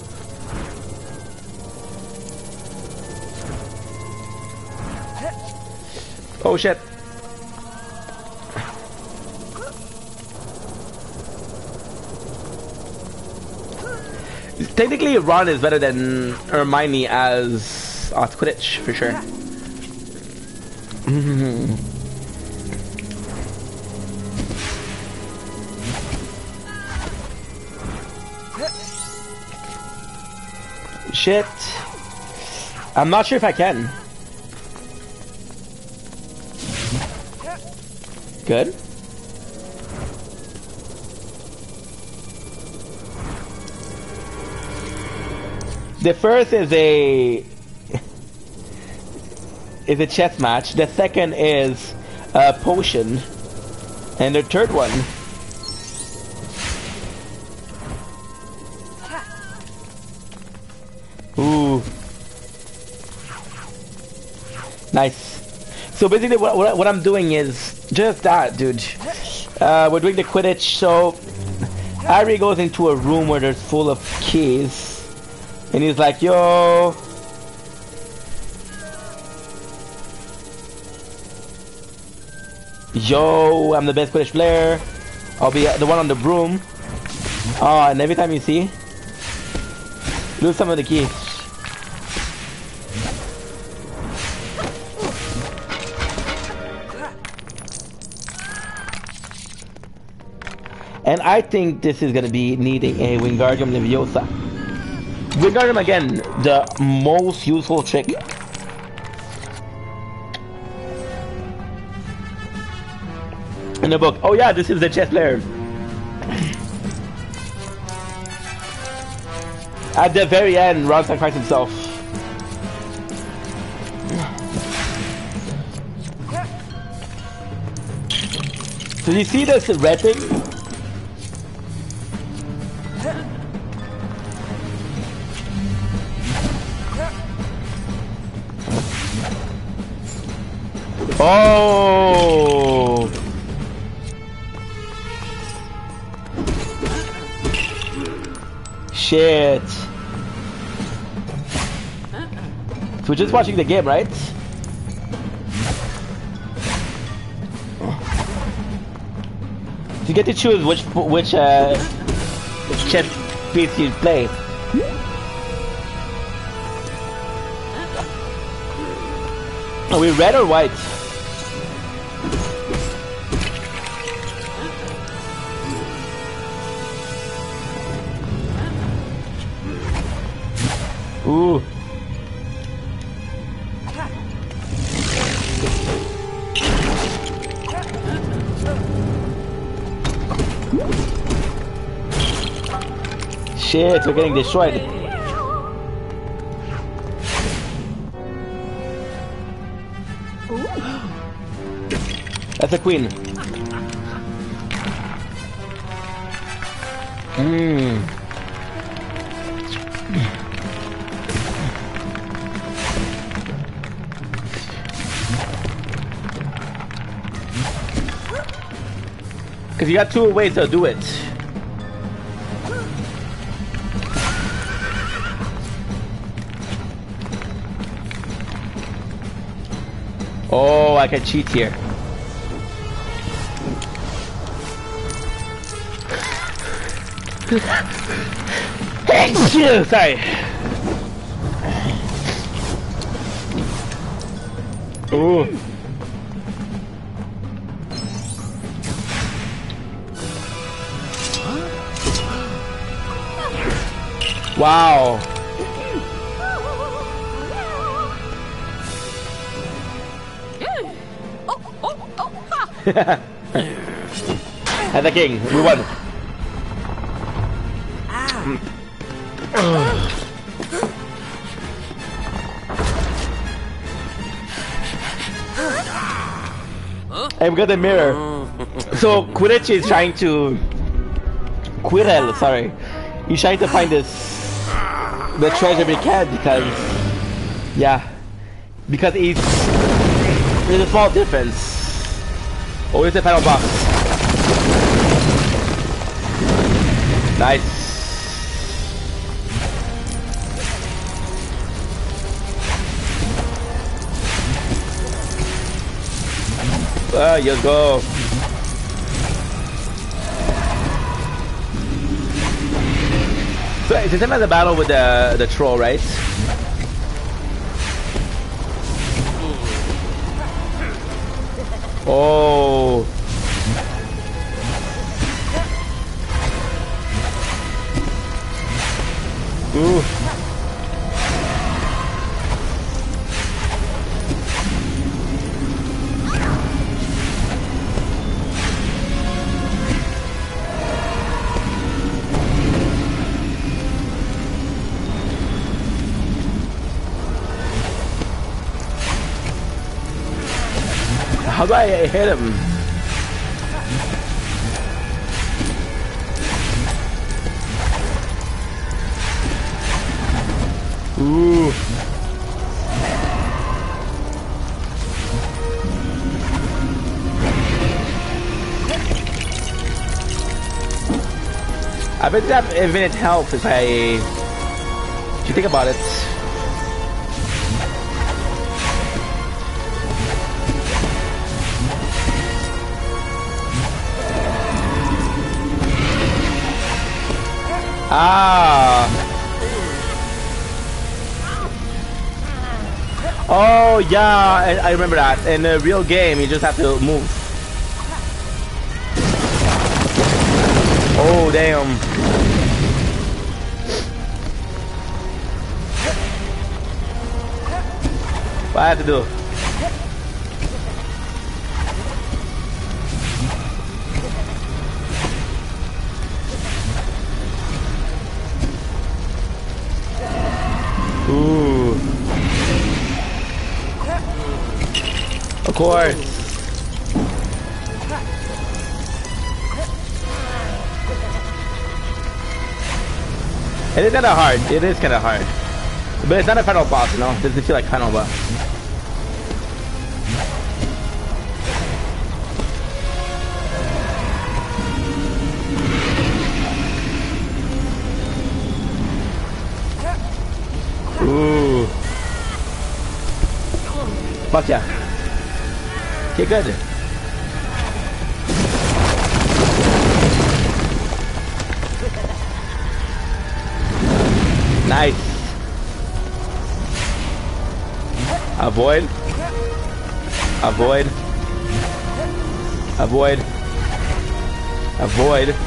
Oh shit. Technically Ron is better than Hermione as uh, Quidditch for sure. Shit. I'm not sure if I can. Good. The first is a is a chess match. The second is a potion, and the third one ooh, nice. So basically, what, what, what I'm doing is just that, dude. Uh, we're doing the Quidditch. So Harry goes into a room where there's full of keys, and he's like, "Yo, yo, I'm the best Quidditch player. I'll be the one on the broom." Oh, and every time you see, lose some of the keys. And I think this is gonna be needing a Wingardium Leviosa. Wingardium again, the most useful trick. In the book. Oh yeah, this is the chess player. At the very end, Ron sacrificed himself. So you see this red thing? Oh! Shit. So we're just watching the game, right? You get to choose which which uh chess piece you play. Are we red or white? Ooh. Shit, we're getting destroyed. That's a queen. Mmm. Because you got two ways to do it. Oh, I can cheat here. Sorry. Ooh. Wow. And the king, we won. I've got a mirror. So Quidditch is trying to Quirrell, sorry. He's trying to find this the treasure we can because yeah. Because it's there's a small difference. Oh, it's the final boss. Nice. Ah, you go. So it's the same as the battle with the the troll, right? Oh. Ooh. How do I hit him? Ooh. I bet that infinite health if I... If you think about it. Ah. Oh yeah, I, I remember that. In a real game, you just have to move. Oh damn. What I have to do? Ooh. Of course. It is kind of hard. It is kind of hard. But it's not a final boss, you know? It doesn't feel like final boss. Ooh. Fuck yeah. Okay, good. Nice. Avoid. Avoid. Avoid. Avoid.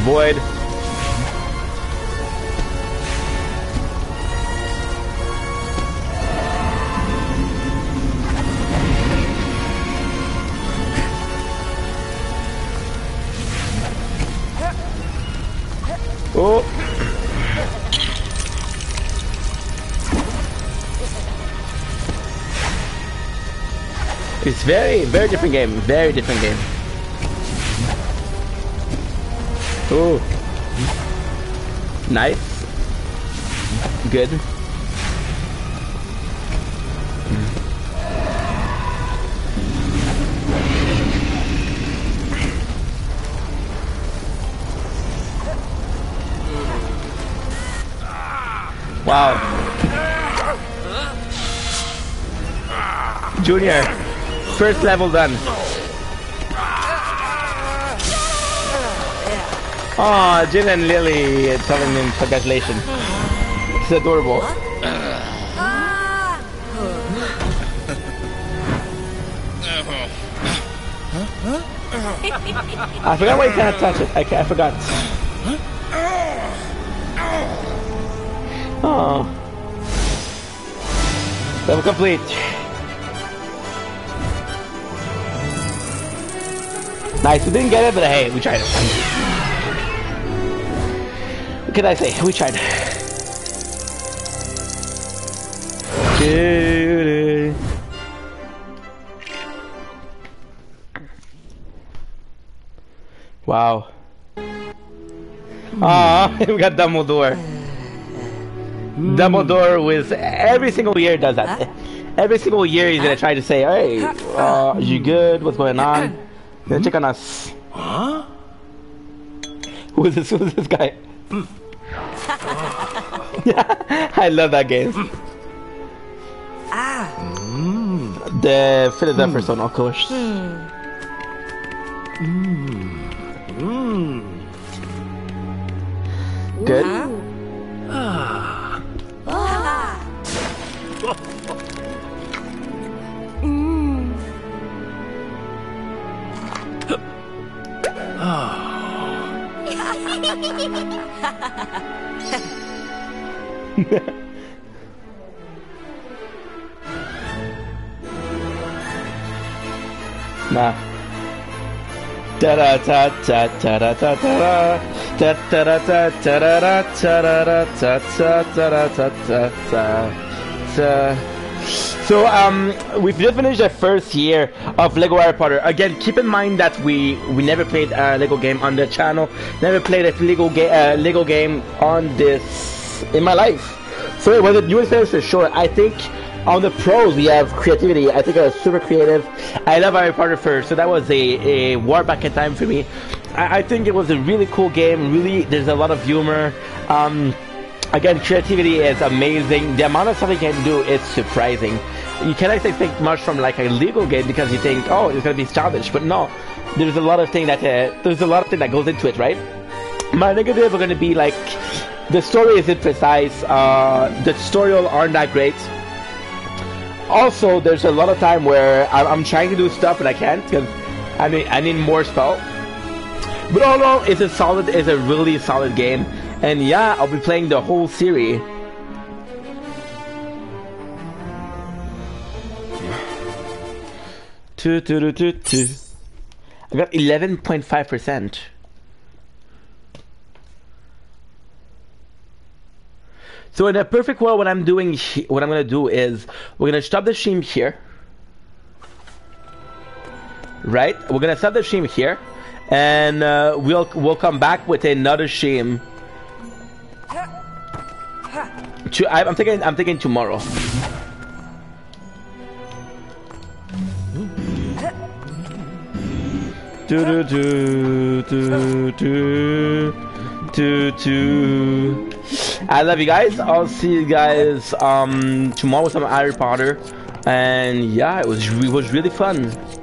Void. Oh. It's very, very different game. Very different game. Oh. Nice. Good. Wow. Junior, first level done. Oh, Jin and Lily telling him congratulations. It's adorable. I forgot why you can't touch it. I, I forgot. Oh. Level complete. Nice, we didn't get it, but hey, we tried it. What can I say? We tried. Wow. Ah, we got Dumbledore. Dumbledore with every single year does that. Every single year he's gonna try to say, "Hey, uh, you good? What's going on? Gonna check on us." Huh? Who is this? Who is this guy? I love that game. Ah. The Philadelphia person, of course. Good. Ah. Nah. Da da da da da da da da da da da da da da da da da. So um, we've just finished the first year of Lego Harry Potter. Again, keep in mind that we we never played a Lego game on the channel, never played a Lego game uh, Lego game on this in my life. So it was a new experience for sure. I think on the pros we have creativity. I think I was super creative. I love Harry Potter first, so that was a a war back in time for me. I, I think it was a really cool game. Really, there's a lot of humor. Um, Again, creativity is amazing. The amount of stuff you can do is surprising. You cannot expect much from like a Lego game because you think, oh, it's gonna be childish, but no, there's a lot of thing that uh, there's a lot of thing that goes into it, right? My negatives are gonna be like the story isn't precise, uh, the tutorials aren't that great. Also, there's a lot of time where I'm, I'm trying to do stuff but I can't because I need I need more spell. But all in all, it's a solid, it's a really solid game. And yeah, I'll be playing the whole series. Two, two, two, two, two. I got eleven point five percent. So in a perfect world, what I'm doing, what I'm gonna do is we're gonna stop the stream here. Right? We're gonna stop the stream here, and uh, we'll we'll come back with another stream. I'm thinking. I'm thinking tomorrow. Do do do do do do do. I love you guys. I'll see you guys um tomorrow with some Harry Potter, and yeah, it was it was really fun.